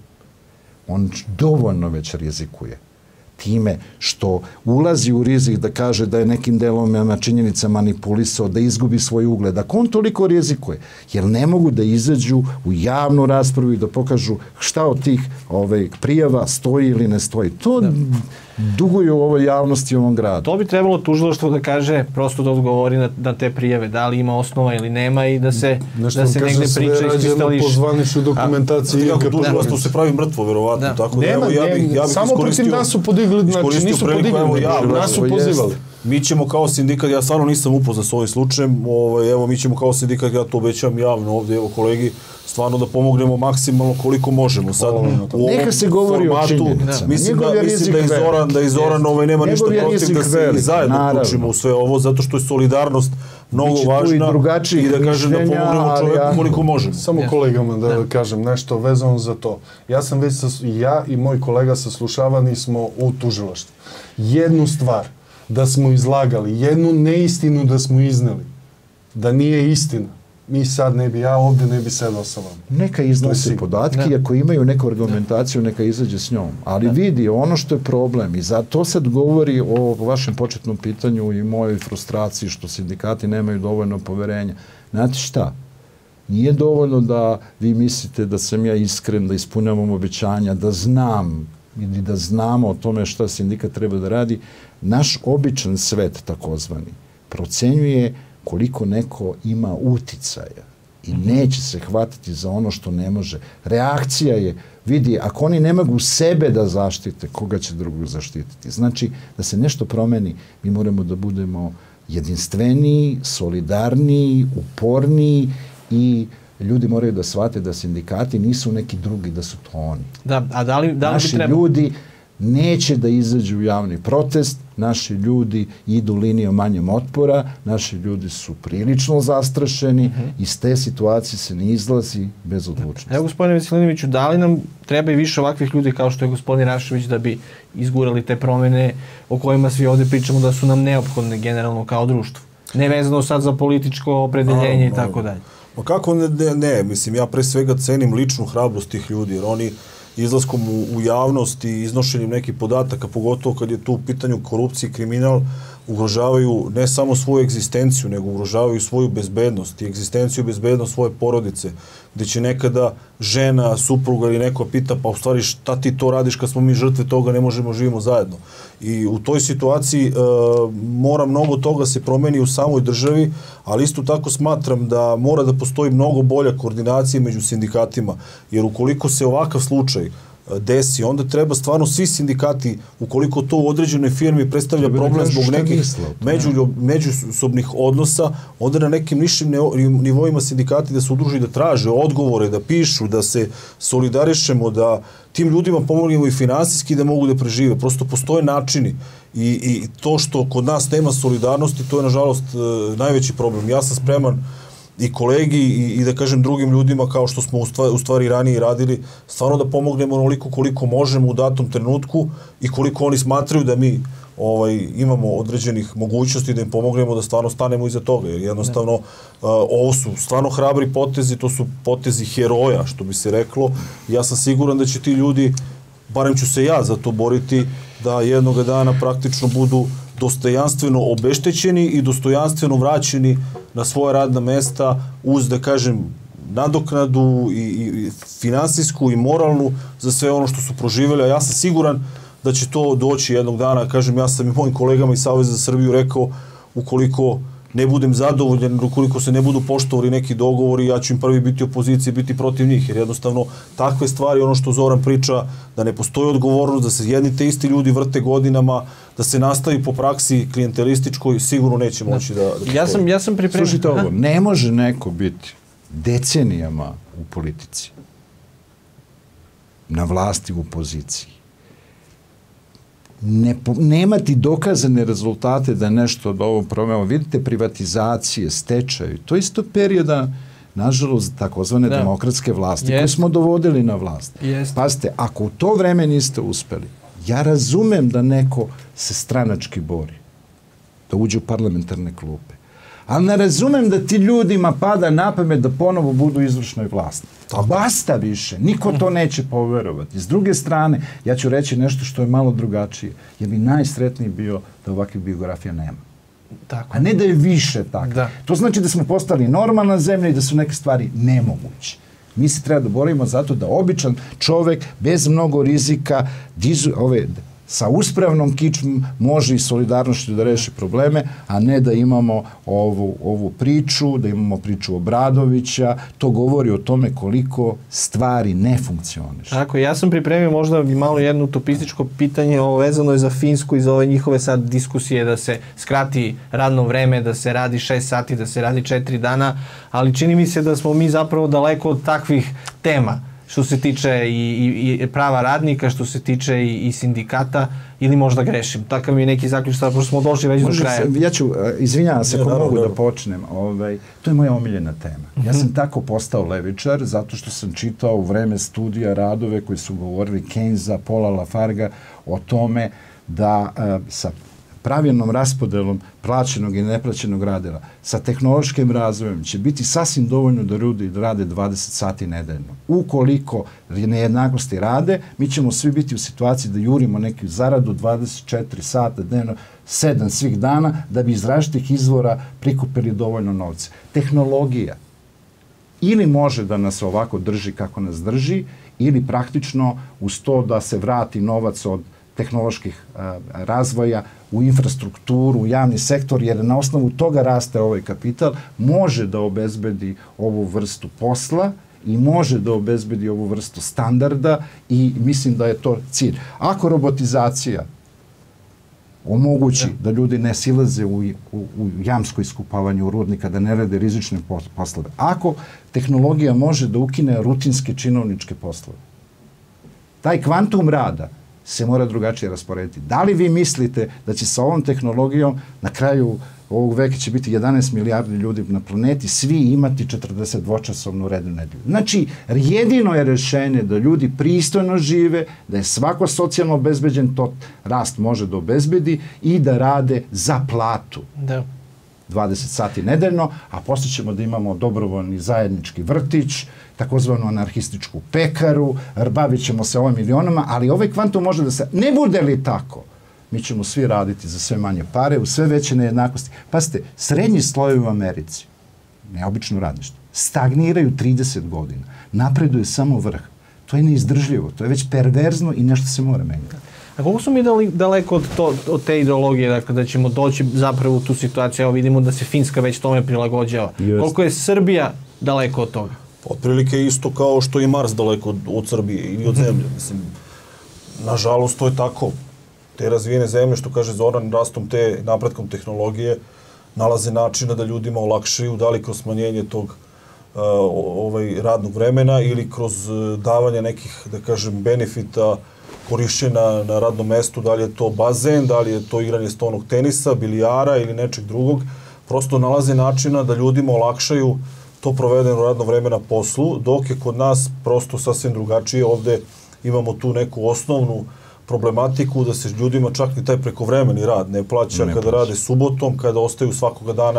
on dovoljno već rizikuje time što ulazi u rizik da kaže da je nekim delovima činjenica manipulisao, da izgubi svoj ugled. Ako on toliko rizikuje, jer ne mogu da izađu u javnu raspravu i da pokažu šta od tih ovaj, prijava stoji ili ne stoji. To da. duguju u ovoj javnosti u ovom gradu. To bi trebalo tužilaštvo da kaže, prosto da odgovori na, na te prijave, da li ima osnova ili nema i da se, nešto da se negde priča i kristališ. Po zvaničnoj dokumentaciji. Jako tužilaštvo se pravi mrtvo, verovatno. Da. Tako da, nema, evo, ja bih, ja bih samo protiv nas su podigli, znači nisu podigli, nas su pozivali. Mi ćemo kao sindikat, ja stvarno nisam upoznat s ovim slučajem, ovaj, evo mi ćemo kao sindikat, ja to obećam javno ovdje, evo kolegi, stvarno da pomognemo maksimalno koliko možemo. Sad, o, u ovom neka se govori formatu, o činjenicama. Mislim da, mislim da i Zoran, da i Zoran ovaj, nema ništa protiv da se i zajedno uključimo u sve ovo, zato što je solidarnost mnogo važna i da kažem da pomognemo čovjeku koliko možemo. Samo kolegama da, da kažem nešto vezano za to. Ja sam već, ja i moj kolega saslušavani smo u tužilaštvu. Jednu stvar da smo izlagali, jednu neistinu da smo izneli, da nije istina, mi sad ne bi, ja ovdje ne bi sedao sa vama. Neka iznose podatke, ako imaju neku argumentaciju, neka izađe s njom. Ali ne. vidi, ono što je problem, i za to sad govori o vašem početnom pitanju i mojoj frustraciji što sindikati nemaju dovoljno poverenja. Znate šta? Nije dovoljno da vi mislite da sam ja iskren, da ispunjavam obećanja, da znam ili da znamo o tome šta sindikat treba da radi. Naš običan svet, takozvani, procenjuje koliko neko ima uticaja i neće se hvatiti za ono što ne može. Reakcija je, vidi, ako oni ne mogu sebe da zaštite, koga će drugog zaštititi? Znači, da se nešto promeni, mi moramo da budemo jedinstveniji, solidarniji, uporniji i ljudi moraju da shvate da sindikati nisu neki drugi, da su to oni. Da, a da li, da li Naši bi treba... ljudi neće da izađu u javni protest, naši ljudi idu linijom manjem otpora, naši ljudi su prilično zastrašeni, uh-huh. iz te situacije se ne izlazi bez odlučnosti. Evo, gospodine Veselinoviću, da li nam treba i više ovakvih ljudi kao što je gospodin Rašević da bi izgurali te promene o kojima svi ovdje pričamo da su nam neophodne generalno kao društvo? Nevezano sad za političko opredeljenje i tako dalje. Ma kako ne, ne, ne, mislim, ja pre svega cenim ličnu hrabrost tih ljudi, jer oni izlaskom u, u javnost i iznošenjem nekih podataka, pogotovo kad je tu u pitanju korupcija i kriminal, ugrožavaju ne samo svoju egzistenciju, nego ugrožavaju svoju bezbednost i egzistenciju i bezbednost svoje porodice, gde će nekada žena, supruga ili neko pita, pa u stvari šta ti to radiš kad smo mi žrtve toga, ne možemo živimo zajedno. I u toj situaciji e, mora mnogo toga se promeni u samoj državi, ali isto tako smatram da mora da postoji mnogo bolja koordinacija među sindikatima, jer ukoliko se ovakav slučaj desi, onda treba stvarno svi sindikati, ukoliko to u određenoj firmi predstavlja treba problem zbog nekih među, međusobnih odnosa, onda na nekim nižim nivoima sindikati da se udruži, da traže odgovore, da pišu, da se solidarišemo, da tim ljudima pomognemo i finansijski da mogu da prežive. Prosto postoje načini i, i to što kod nas nema solidarnosti, to je nažalost najveći problem. Ja sam spreman i kolegi i, i da kažem drugim ljudima kao što smo u stvari, u stvari ranije radili, stvarno da pomognemo onoliko koliko možemo u datom trenutku i koliko oni smatraju da mi ovaj, imamo određenih mogućnosti da im pomognemo da stvarno stanemo iza toga. Jer jednostavno uh, ovo su stvarno hrabri potezi, to su potezi heroja, što bi se reklo. Ja sam siguran da će ti ljudi, barem ću se ja za to boriti, da jednog dana praktično budu dostojanstveno obeštećeni i dostojanstveno vraćeni na svoje radna mesta uz, da kažem, nadoknadu i, i finansijsku i moralnu za sve ono što su proživjeli, a ja sam siguran da će to doći jednog dana. Kažem, ja sam i mojim kolegama iz Saveza za Srbiju rekao, ukoliko ne budem zadovoljan, ukoliko se ne budu poštovali neki dogovori, ja ću im prvi biti opozicija, biti protiv njih, jer jednostavno takve stvari, ono što Zoran priča, da ne postoji odgovornost, da se jedni te isti ljudi vrte godinama, da se nastavi po praksi klijentelističkoj, sigurno neće moći da... da ja, sam, ja sam pripremio... Slušajte ovo, ne može neko biti decenijama u politici, na vlasti u opoziciji, ne, nemati dokazane rezultate da nešto od ovog problema. Vidite, privatizacije, stečaju, to je isto perioda, nažalost, takozvane da. demokratske vlasti, koje smo dovodili na vlast. Jest. Pazite, ako u to vreme niste uspeli, ja razumem da neko se stranački bori, da uđe u parlamentarne klupe, ali ne razumem da ti ljudima pada na pamet da ponovo budu u izvršnoj vlasti. Basta više. Niko to neće poverovati. S druge strane, ja ću reći nešto što je malo drugačije. Ja bi najsretniji bio da ovakvih biografija nema. Tako. A ne da je više tako. Da. To znači da smo postali normalna zemlja i da su neke stvari nemoguće. Mi se treba da borimo zato da običan čovek bez mnogo rizika dizu, ove, sa uspravnom kičmom može i solidarnošću da reši probleme, a ne da imamo ovu, ovu priču, da imamo priču Obradovića. To govori o tome koliko stvari ne funkcioniše. Tako, ja sam pripremio možda malo jedno utopističko pitanje, ovo vezano je za Finsku i za ove njihove sad diskusije da se skrati radno vreme, da se radi šest sati, da se radi četiri dana, ali čini mi se da smo mi zapravo daleko od takvih tema, što se tiče i, i, i prava radnika, što se tiče i, i sindikata, ili možda grešim. Takav mi je neki zaključak, pošto smo došli već Može do kraja. Se, ja ću, izvinjavam se, ako mogu da počnem. Ovaj, to je moja omiljena tema. Uh-huh. Ja sam tako postao levičar, zato što sam čitao u vreme studija radove koji su govorili Keynesa, Paula Lafarga o tome da uh, sa pravilnom raspodelom plaćenog i neplaćenog radila, sa tehnološkim razvojem će biti sasvim dovoljno da ljudi rade dvadeset sati nedeljno. Ukoliko nejednakosti rade, mi ćemo svi biti u situaciji da jurimo neku zaradu dvadeset četiri sata dnevno, sedam svih dana, da bi iz različitih izvora prikupili dovoljno novca. Tehnologija ili može da nas ovako drži kako nas drži, ili praktično uz to da se vrati novac od tehnoloških a, razvoja u infrastrukturu, u javni sektor, jer na osnovu toga raste ovaj kapital, može da obezbedi ovu vrstu posla i može da obezbedi ovu vrstu standarda i mislim da je to cilj. Ako robotizacija omogući ja. da ljudi ne silaze u, u, u jamsko iskupavanje u rudnika, da ne rade rizične poslove, ako tehnologija može da ukine rutinske činovničke poslove, taj kvantum rada se mora drugačije rasporediti. Da li vi mislite da će sa ovom tehnologijom na kraju ovog veka će biti jedanaest milijardi ljudi na planeti, svi imati četrdeset dvočasovnu rednu nedelju? Znači, jedino je rešenje da ljudi pristojno žive, da je svako socijalno obezbeđen, to rast može da obezbedi i da rade za platu. Da. dvadeset sati nedeljno, a poslije ćemo da imamo dobrovoljni zajednički vrtić, takozvanu anarhističku pekaru, bavit ćemo se ovim milionama, ali ovaj kvantum može da se... Ne bude li tako, mi ćemo svi raditi za sve manje pare, u sve veće nejednakosti. Pazite, srednji slojevi u Americi, neobično radništvo, stagniraju trideset godina. Napreduje samo vrh. To je neizdržljivo, to je već perverzno i nešto se mora menjati. A koliko su mi daleko od, to, od te ideologije, dakle, da ćemo doći zapravo u tu situaciju? Evo vidimo da se Finska već tome prilagođava. Just. Koliko je Srbija daleko od toga? Otprilike isto kao što je Mars daleko od, od Srbije ili od zemlje. Mislim, nažalost, to je tako. Te razvijene zemlje, što kaže Zoran, rastom te napretkom tehnologije, nalaze načina da ljudima olakšaju, da li kroz smanjenje tog uh, ovaj, radnog vremena ili kroz uh, davanje nekih, da kažem, benefita korišćena na radnom mestu, da li je to bazen, da li je to igranje stonog tenisa, bilijara ili nečeg drugog. Prosto nalaze načina da ljudima olakšaju to provedeno radno vreme na poslu, dok je kod nas prosto sasvim drugačije. Ovde imamo tu neku osnovnu problematiku da se ljudima čak ni taj prekovremeni rad ne plaća, ne kada plaća. Rade subotom, kada ostaju svakoga dana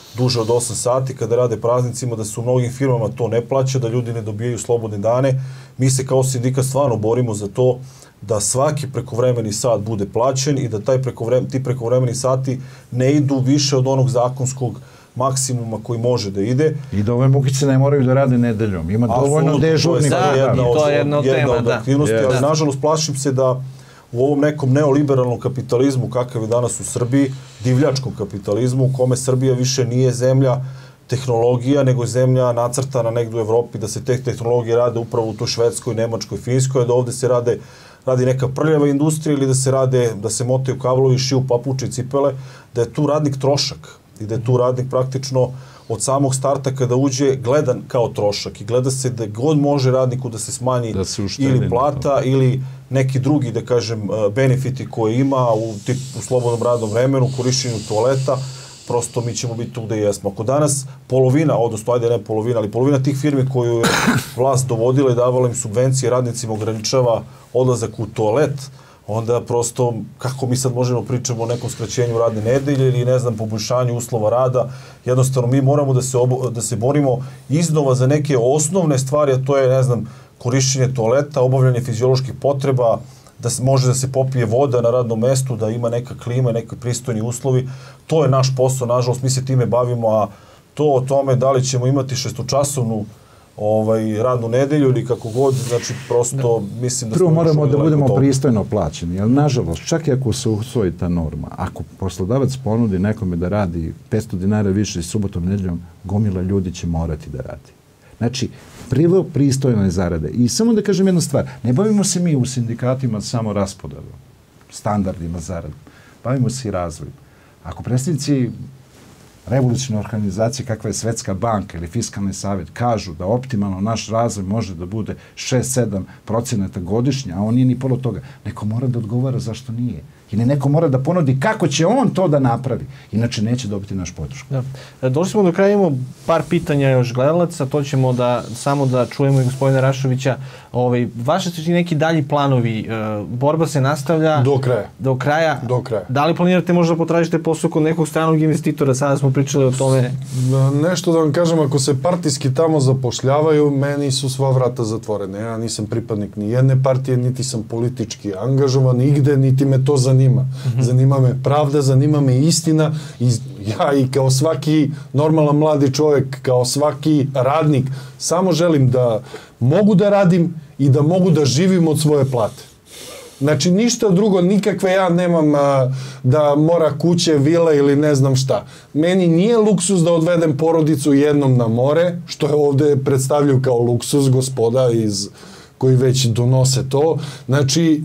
duže od osam sati, kada rade praznicima, da se u mnogim firmama to ne plaća, da ljudi ne dobijaju slobodne dane. Mi se kao sindikat stvarno borimo za to da svaki prekovremeni sat bude plaćen i da taj prekovre, ti prekovremeni sati ne idu više od onog zakonskog maksimuma koji može da ide. I da ove mukice ne moraju da rade nedeljom. Ima dovoljno dežurnih. Da, jedna to je jedna od tema, od da. aktivnosti, Yes. ali nažalost plašim se da u ovom nekom neoliberalnom kapitalizmu kakav je danas u Srbiji, divljačkom kapitalizmu u kome Srbija više nije zemlja tehnologija, nego je zemlja nacrtana negdje u Evropi, da se te tehnologije rade upravo u toj Švedskoj, Nemačkoj, Finskoj, da ovde se rade radi neka prljava industrija ili da se rade, da se motaju kablovi, šiju papuče i cipele, da je tu radnik trošak i da je tu radnik praktično od samog starta kada uđe gledan kao trošak i gleda se da god može radniku da se smanji da se uštedi ili plata ili neki drugi, da kažem, benefiti koje ima u, tip, u slobodnom radnom vremenu, korišćenju toaleta, prosto mi ćemo biti tu gde jesmo. Ako danas polovina, odnosno ajde ne polovina, ali polovina tih firmi koju je vlast dovodila i davala im subvencije, radnicima ograničava odlazak u toalet, onda prosto kako mi sad možemo pričamo o nekom skraćenju radne nedelje ili ne znam poboljšanju uslova rada, jednostavno mi moramo da se, obo, da se borimo iznova za neke osnovne stvari, a to je ne znam korišćenje toaleta, obavljanje fizioloških potreba, da se, može da se popije voda na radnom mestu, da ima neka klima, neki pristojni uslovi. To je naš posao, nažalost, mi se time bavimo, a to o tome da li ćemo imati šestočasovnu ovaj, radnu nedelju ili kako god, znači prosto da. Mislim da... Prvo moramo da budemo toga. pristojno plaćeni, jer nažalost, čak i ako se usvoji ta norma, ako poslodavac ponudi nekome da radi petsto dinara više i subotom nedeljom, gomila ljudi će morati da radi. Znači, prvo pristojne zarade. I samo da kažem jednu stvar, ne bavimo se mi u sindikatima samo raspodelom, standardima zarada, bavimo se i razvojem. Ako predstavnici revolucionarne organizacije kakva je Svetska banka ili Fiskalni savjet kažu da optimalno naš razvoj može da bude šest sedam procenata godišnje, a on nije ni pola toga, neko mora da odgovara zašto nije. Ili neko mora da ponudi kako će on to da napravi. Inače neće dobiti naš podršku. Da. Došli smo do kraja, imamo par pitanja još gledalaca, to ćemo da samo da čujemo i gospodina Rašovića. Ovaj, vaše su neki dalji planovi, e, borba se nastavlja... Do kraja. Do kraja. Do kraja. Da li planirate možda potražite posao kod nekog stranog investitora? Sada smo pričali o tome. Nešto da vam kažem, ako se partijski tamo zapošljavaju, meni su sva vrata zatvorene. Ja nisam pripadnik ni jedne partije, niti sam politički angažovan nigde, niti me to zanima. Mm-hmm. Zanima me pravda, zanima me istina i ja i kao svaki normalan mladi čovjek, kao svaki radnik, samo želim da mogu da radim i da mogu da živim od svoje plate. Znači, ništa drugo, nikakve ja nemam a, da mora kuće, vile ili ne znam šta. Meni nije luksuz da odvedem porodicu jednom na more, što je ovde predstavljaju kao luksuz gospoda iz, koji već donose to. Znači,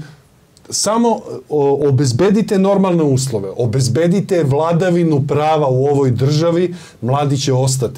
samo o, obezbedite normalne uslove, obezbedite vladavinu prava u ovoj državi, mladi će ostati.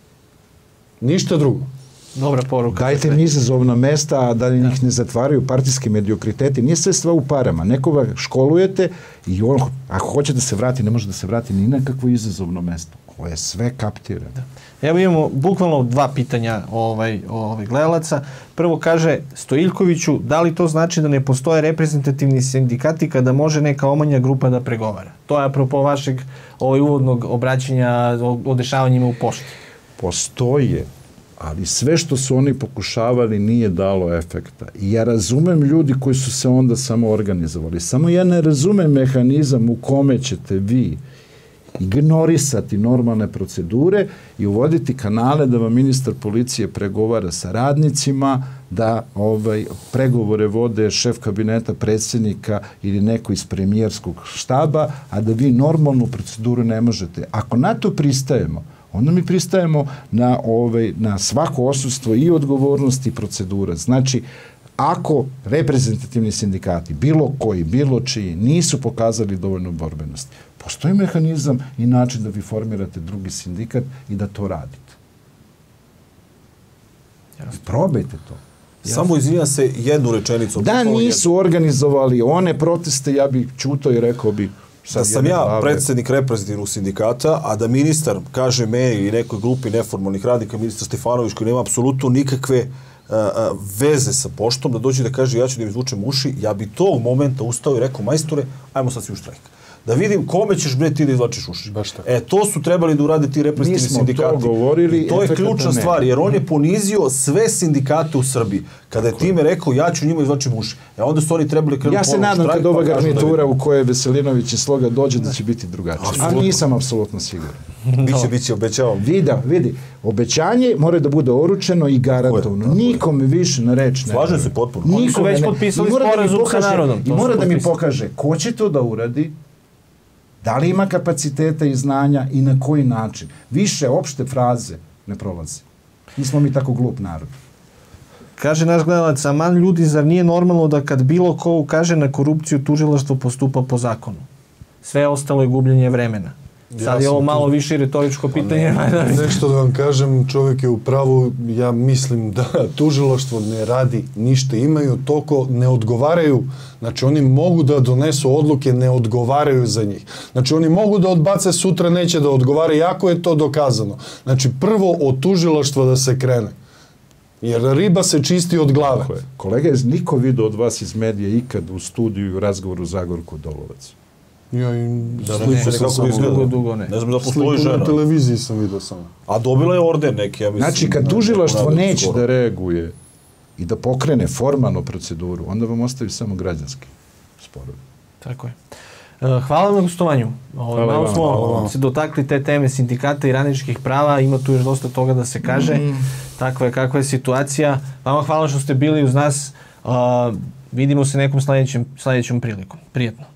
Ništa drugo. Dobra poruka. Dajte im izazovna mesta, a da li njih ne zatvaraju partijski mediokriteti. Nije sve sva u parama. Nekoga školujete i on, ako hoće da se vrati, ne može da se vrati ni na kakvo izazovno mesto. Ovo je sve kaptirano. Da. Evo imamo bukvalno dva pitanja ovaj, ovaj gledalaca. Prvo kaže Stojiljkoviću, da li to znači da ne postoje reprezentativni sindikati kada može neka omanja grupa da pregovara? To je apropo vašeg ovaj, uvodnog obraćanja o, o dešavanjima u pošti. Postoje, ali sve što su oni pokušavali nije dalo efekta. I ja razumem ljudi koji su se onda samo organizovali. Samo ja ne razumem mehanizam u kome ćete vi ignorisati normalne procedure i uvoditi kanale da vam ministar policije pregovara sa radnicima, da ovaj, pregovore vode šef kabineta predsjednika ili neko iz premijerskog štaba, a da vi normalnu proceduru ne možete. Ako na to pristajemo, onda mi pristajemo na, ovaj, na svako odsustvo i odgovornosti i procedura. Znači, ako reprezentativni sindikati, bilo koji, bilo čiji, nisu pokazali dovoljnu borbenost, postoji mehanizam i način da vi formirate drugi sindikat i da to radite. Jasno. Probajte to. Jasno. Samo izvinjam se jednu rečenicu. Da nisu jednu. organizovali one proteste, ja bih čutao i rekao bi da sam ja glave. predsjednik reprezentativnog sindikata, a da ministar kaže meni i nekoj grupi neformalnih radnika, ministar Stefanović, koji nema apsolutno nikakve a, a, veze sa poštom, da dođe da kaže ja ću da im izvučem uši, ja bi tog momenta ustao i rekao majstore, ajmo sad svi u štrajk. Da vidim kome ćeš bre ti da izvlačiš uši. Baš tako. E, to su trebali da urade ti represivni Mi smo sindikati. to govorili, I to je efekata ključna nema. stvar, jer on je ponizio sve sindikate u Srbiji. Kada je time rekao, ja ću njima izvlačim uši. E, onda su oni trebali krenuti Ja se ponovo nadam štrajk, kad ova pa kažu da garnitura u kojoj Veselinović i Sloga dođe da će biti drugačije. A Apsolutno. nisam apsolutno siguran. Biće, biće, obećavam. Vidi, vidi, obećanje mora da bude oručeno i garantovano. Tako je. Nikome više na reč ne. Slažem verujem. se potpuno. Nikome Oni su već ne. potpisali I mora da mi sporazum sa pokaže- narodom, I to su mora da mi potpisali. pokaže ko će to da uradi, da li ima kapaciteta i znanja i na koji način. Više opšte fraze ne prolaze. Nismo mi tako glup narod. Kaže naš gledalac, aman ljudi, zar nije normalno da kad bilo ko ukaže na korupciju, tužilaštvo postupa po zakonu? Sve ostalo je gubljenje vremena. Sad Ja je ovo sam malo tu- više retoričko pitanje. Nešto da vam kažem, čovjek je u pravu, ja mislim da tužilaštvo ne radi ništa, imaju toliko, ne odgovaraju, znači oni mogu da donesu odluke, ne odgovaraju za njih. Znači oni mogu da odbace, sutra neće da odgovara, jako je to dokazano. Znači prvo od tužilaštva da se krene. Jer riba se čisti od glave. Tako je. Kolega, je niko vidio od vas iz medija ikad u studiju i u razgovoru Zagorku Dolovac? Ja i Da, sliku ne, sam kako samo izgleda. dugo, dugo ne. Ne znam da postoji Sliku žena. na televiziji sam vidio samo. A dobila je orden neki, ja mislim. Znači, kad na- tužilaštvo na- neće skoro. da reaguje i da pokrene formalno proceduru, onda vam ostavi samo građanski sporovi. Tako je. E, Hvala vam na gostovanju. Ovo, Hvala malo vam, smo hvala vam. se dotakli te teme sindikata i radničkih prava, ima tu još dosta toga da se kaže. Mhm. Takva je kakva je situacija. Vama hvala što ste bili uz nas. Uh, vidimo se nekom sledećem, sledećom prilikom. Prijetno.